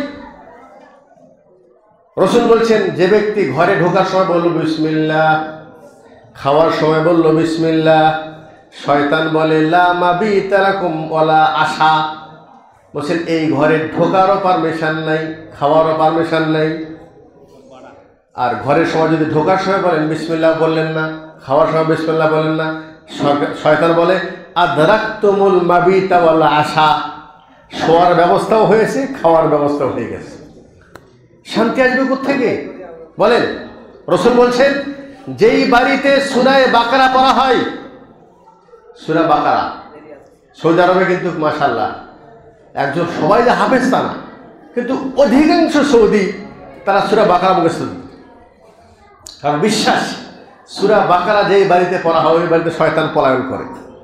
রাসূল বলছেন, যে ব্যক্তি ঘরে ঢোকার সময় বলল বিসমিল্লাহ, খাওয়ার সময় বলল বিসমিল্লাহ, শয়তান বলে লা মাবিতা লাকুম ওয়ালা আশা, বলছেন এই ঘরে ঢোকারও পারমিশন নাই, খাওয়ারও পারমিশন নাই। আর ঘরের সময় যদি ঢোকার সময় বলেন বিসমিল্লাহ বললেন না, খাওয়ার সময় বিসমিল্লাহ বলেন না, শয়তান বলে আদরাকতুমুল মাবিতা ওয়াল আশা, শোয়ার ব্যবস্থাও হয়েছে, খাওয়ার ব্যবস্থাও হয়ে গেছে। শান্তি আসবে কোত্থেকে বলেন? রাসূল বলছেন, যেই বাড়িতে সূরা বাকারা পড়া হয়, সূরা বাকারা, সৌদি আরবে কিন্তু মাশাআল্লাহ একজন সবাই যে হাফেজ তা না, কিন্তু অধিকাংশ সৌদি তারা সূরা বাকারা মুখস্থ, কারণ বিশ্বাস সূরা বাকারা যেই বাড়িতে পড়া হয়, ওই বাড়িতে শয়তান পলায়ন করে।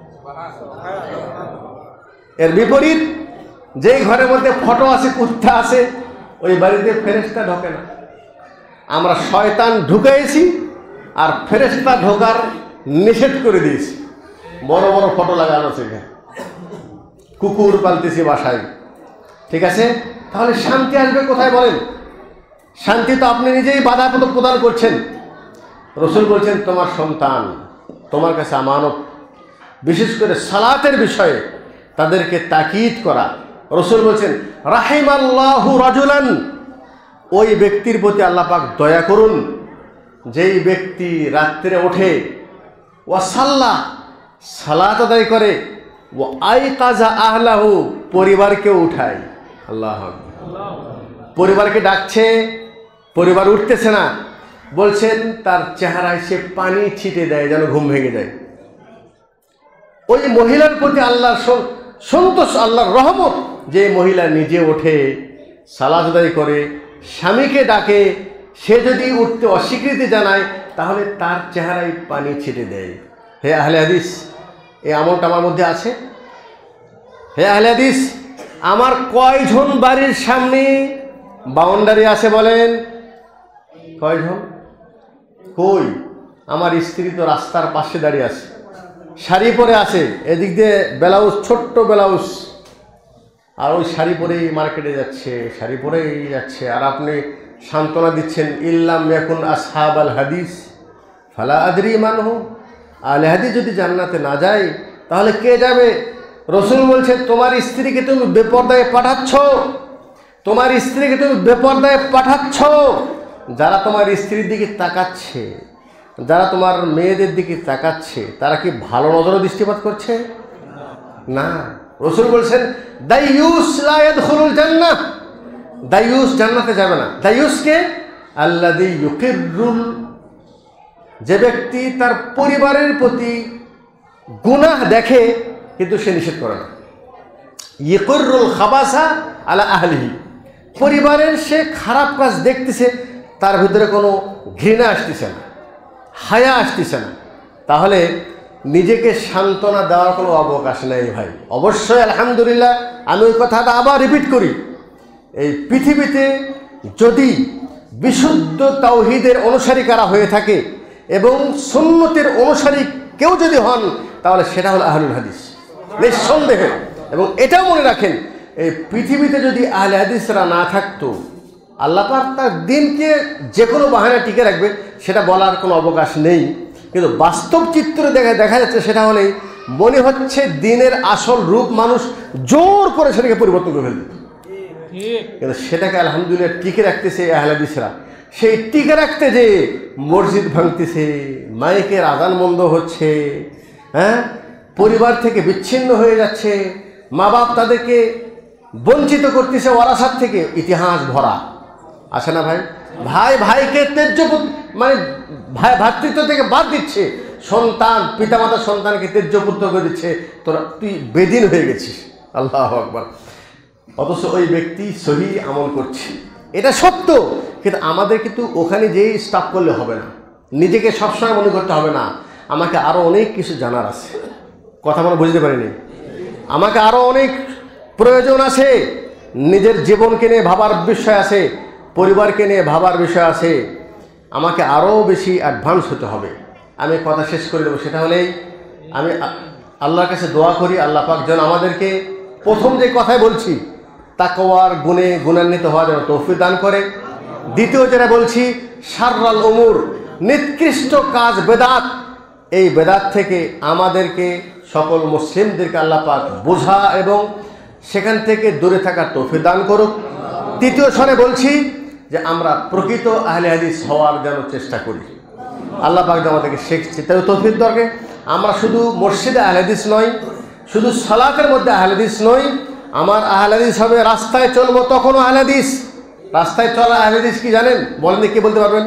এর বিপরীত, যেই ঘরের মধ্যে ফটো আছে, কুত্তা আছে, ওই বাড়িতে ফেরেশতা ঢোকে না। আমরা শয়তান ঢুকাইছি আর ফেরেশতা ঢোকার নিষেধ করে দিয়েছি। বড় বড় ফটো লাগানো আছে, কুকুর পালতেছি বাসায়। ঠিক আছে, তাহলে শান্তি আসবে কোথায় বলেন? শান্তি তো আপনি নিজেই বাধা প্রদান করছেন। রসুল বলছেন তোমার সন্তান তোমার কাছে আমানত, বিশেষ করে সালাতের বিষয়ে তাদেরকে তাকিদ করা। রসুল বলছেন রাহিমাল্লাহু রাজুলান, ওই ব্যক্তির প্রতি আল্লাহ পাক দয়া করুন যেই ব্যক্তি রাত্রে ওঠে ওয়াসাল্লা সালাত আদায় করে, ও আইকাজা আহলাহু পরিবারকে উঠায়। আল্লাহ পরিবারকে ডাকছে, পরিবার উঠতেছে না, বলছেন তার চেহারায় সে পানি ছিটে দেয় যেন ঘুম ভেঙে যায়। ওই মহিলার প্রতি আল্লাহর সন্তোষ, আল্লাহর রহমত, যে মহিলা নিজে ওঠে সালাত আদায় করে স্বামীকে ডাকে, সে যদি উঠতে অস্বীকৃতি জানায় তাহলে তার চেহারায় পানি ছিটে দেয়। হে আহলে হাদিস, এই আমলটা আমার মধ্যে আছে? হে আহলে হাদিস, আমার কয়জন বাড়ির সামনে বাউন্ডারি আছে বলেন? কয়জন? কই? আমার স্ত্রী তো রাস্তার পাশে দাঁড়িয়ে আছে, শাড়ি পরে আছে, এদিক দিয়ে ব্লাউজ, ছোট্ট ব্লাউজ, আর ওই শাড়ি পরেই মার্কেটে যাচ্ছে, শাড়ি পরেই যাচ্ছে, আর আপনি সান্ত্বনা দিচ্ছেন ইল্লাম ইয়াকুন আসহাবাল হাদিস ফালা আদরি মানহু। আহলে হাদিস যদি জান্নাতে না যায় তাহলে কে যাবে? রসুল বলছেন তোমার স্ত্রীকে তুমি বেপরদায় পাঠাচ্ছ, তোমার স্ত্রীকে তুমি বেপরদায় পাঠাচ্ছ। যারা তোমার স্ত্রীর দিকে তাকাচ্ছে, যারা তোমার মেয়েদের দিকে তাকাচ্ছে, তারা কি ভালো নজরে দৃষ্টিপাত করছে? না। রসুল বলছেন দাইয়ুস লা ইয়াদখুলুল জান্নাহ, দাইয়ুস জান্নাতে যাবে না। দাইয়ুসকে আল্লাযী ইউকিররুল, যে ব্যক্তি তার পরিবারের প্রতি গুনাহ দেখে কিন্তু সে নিষেধ করে না। ইয়কুরুল খাবাসা আলা আহলিহি, পরিবারের সে খারাপ কাজ দেখতেছে, তার ভিতরে কোনো ঘৃণা আসতেছে না, হায়া আসতেছে না, তাহলে নিজেকে সান্ত্বনা দেওয়ার কোনো অবকাশ নেই ভাই। অবশ্যই আলহামদুলিল্লাহ, আমি ওই কথাটা আবার রিপিট করি, এই পৃথিবীতে যদি বিশুদ্ধ তাওহীদের অনুসারী কারা হয়ে থাকে এবং সুন্নতের অনুসারী কেউ যদি হন, তাহলে সেটা হলো আহলুল হাদিস নিঃসন্দেহে। এবং এটাও মনে রাখেন, এই পৃথিবীতে যদি আহলে হাদিসরা না থাকতো, আল্লাহ পাক তার দিনকে যে কোনো বাহানা টিকে রাখবে, সেটা বলার কোনো অবকাশ নেই। কিন্তু বাস্তব চিত্র দেখা দেখা যাচ্ছে, সেটা হলেই মনে হচ্ছে দিনের আসল রূপ মানুষ জোর করে সেটাকে পরিবর্তন করে ফেলবে। কিন্তু সেটাকে আলহামদুলিল্লাহ টিকে রাখতেছে আহলে হাদিসরা। সেই টিকে রাখতে যে মসজিদ ভাঙতেছে, মাইকের আজান বন্ধ হচ্ছে, হ্যাঁ, পরিবার থেকে বিচ্ছিন্ন হয়ে যাচ্ছে, মা বাপ তাদেরকে বঞ্চিত করতেছে ওয়ারাসাত থেকে, ইতিহাস ভরা আসে না ভাই? ভাই ভাইকে তেজ্য, মানে ভাই ভ্রাতৃত্ব থেকে বাদ দিচ্ছে, সন্তান পিতামাতা সন্তানকে তেজ্য পুত্র করে দিচ্ছে, তোরা তুই বেদিন হয়ে গেছিস। আল্লাহু আকবার। অথচ ওই ব্যক্তি সহি আমল করছে, এটা সত্য। কিন্তু আমাদের কিন্তু ওখানে যেই স্টাফ করলে হবে না, নিজেকে সবসময় মনে করতে হবে না আমাকে আরও অনেক কিছু জানার আছে। কথা মনে বুঝতে পারিনি, আমাকে আরও অনেক প্রয়োজন আছে, নিজের জীবনকে নিয়ে ভাবার বিষয় আছে, পরিবারকে নিয়ে ভাবার বিষয় আছে, আমাকে আরও বেশি অ্যাডভান্স হতে হবে। আমি কথা শেষ করে দেবো, সেটা হলেই আমি আল্লাহর কাছে দোয়া করি আল্লাহ পাক যেন আমাদেরকে প্রথম যে কথাই বলছি তাকওয়ার গুণে গুণান্বিত হওয়া যেন তৌফিক দান করে। দ্বিতীয় যেটা বলছি শাররাল উমুর, নিকৃষ্ট কাজ বেদাত, এই বেদাত থেকে আমাদেরকে সকল মুসলিমদেরকে আল্লাহ পাক বোঝা এবং সেখান থেকে দূরে থাকার তৌফিক দান করুক। তৃতীয় স্বরে বলছি যে আমরা প্রকৃত আহলে হাদিস হওয়ার যেন চেষ্টা করি, আল্লাহ পাক আমাদেরকে শেখছে তাই তৌফিক দরকার। আমরা শুধু মসজিদে আহলে হাদিস নই, শুধু সালাতের মধ্যে আহলে হাদিস নই, আমার আহলে হাদিস হবে রাস্তায় চলবো তখনও আহলে হাদিস। রাস্তায় চলা আহলে হাদিস কি জানেন? বলেন, কে বলতে পারবেন?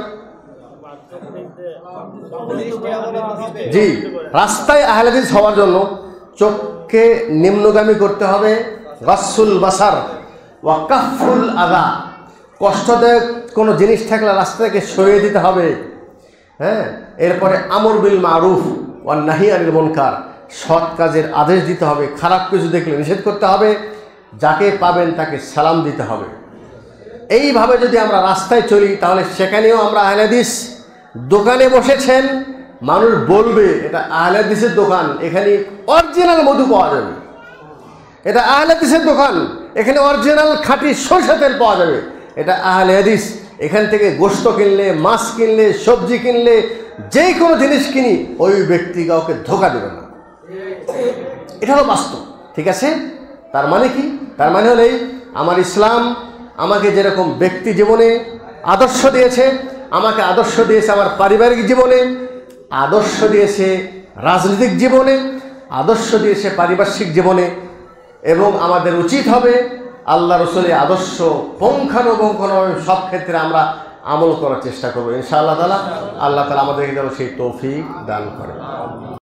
জি, রাস্তায় আহলে হাদিস হওয়ার জন্য চোখকে নিম্নগামী করতে হবে, গাসসুল বাসার ওয়া কাফুল আযা, কষ্টদায়ক কোনো জিনিস থাকলে রাস্তা থেকে সরিয়ে দিতে হবে। হ্যাঁ, এরপরে আমর বিল মারুফ ওয়া নাহি আনিল মুনকার, সৎ কাজের আদেশ দিতে হবে, খারাপ কিছু দেখলে নিষেধ করতে হবে, যাকে পাবেন তাকে সালাম দিতে হবে। এইভাবে যদি আমরা রাস্তায় চলি তাহলে সেখানেও আমরা আহলে হাদিস। দোকানে বসেছেন, মানুষ বলবে এটা আহলে হাদিসের দোকান, এখানে অরিজিনাল মধু পাওয়া যাবে, এটা আহলে হাদিসের দোকান, এখানে অরিজিনাল খাঁটি সরষে তেল পাওয়া যাবে, এটা আহলে হাদিস। এখান থেকে গোশত কিনলে, মাছ কিনলে, সবজি কিনলে, যে কোনো জিনিস কিনি ওই ব্যক্তি কাউকে ধোকা দেবে না, এটা হলো বাস্তব। ঠিক আছে, তার মানে কি? তার মানে হলো এই, আমার ইসলাম আমাকে যেরকম ব্যক্তি জীবনে আদর্শ দিয়েছে, আমাকে আদর্শ দিয়েছে আমার পারিবারিক জীবনে, আদর্শ দিয়েছে রাজনৈতিক জীবনে, আদর্শ দিয়েছে পারিপার্শ্বিক জীবনে, এবং আমাদের উচিত হবে আল্লাহ রসুলের আদর্শ পুঙ্খানুপুঙ্খভাবে সব ক্ষেত্রে আমরা আমল করার চেষ্টা করবো ইনশাআল্লাহ তাআলা। আল্লাহ তাআলা আমাদেরকে যেন সেই তৌফিক দান করে।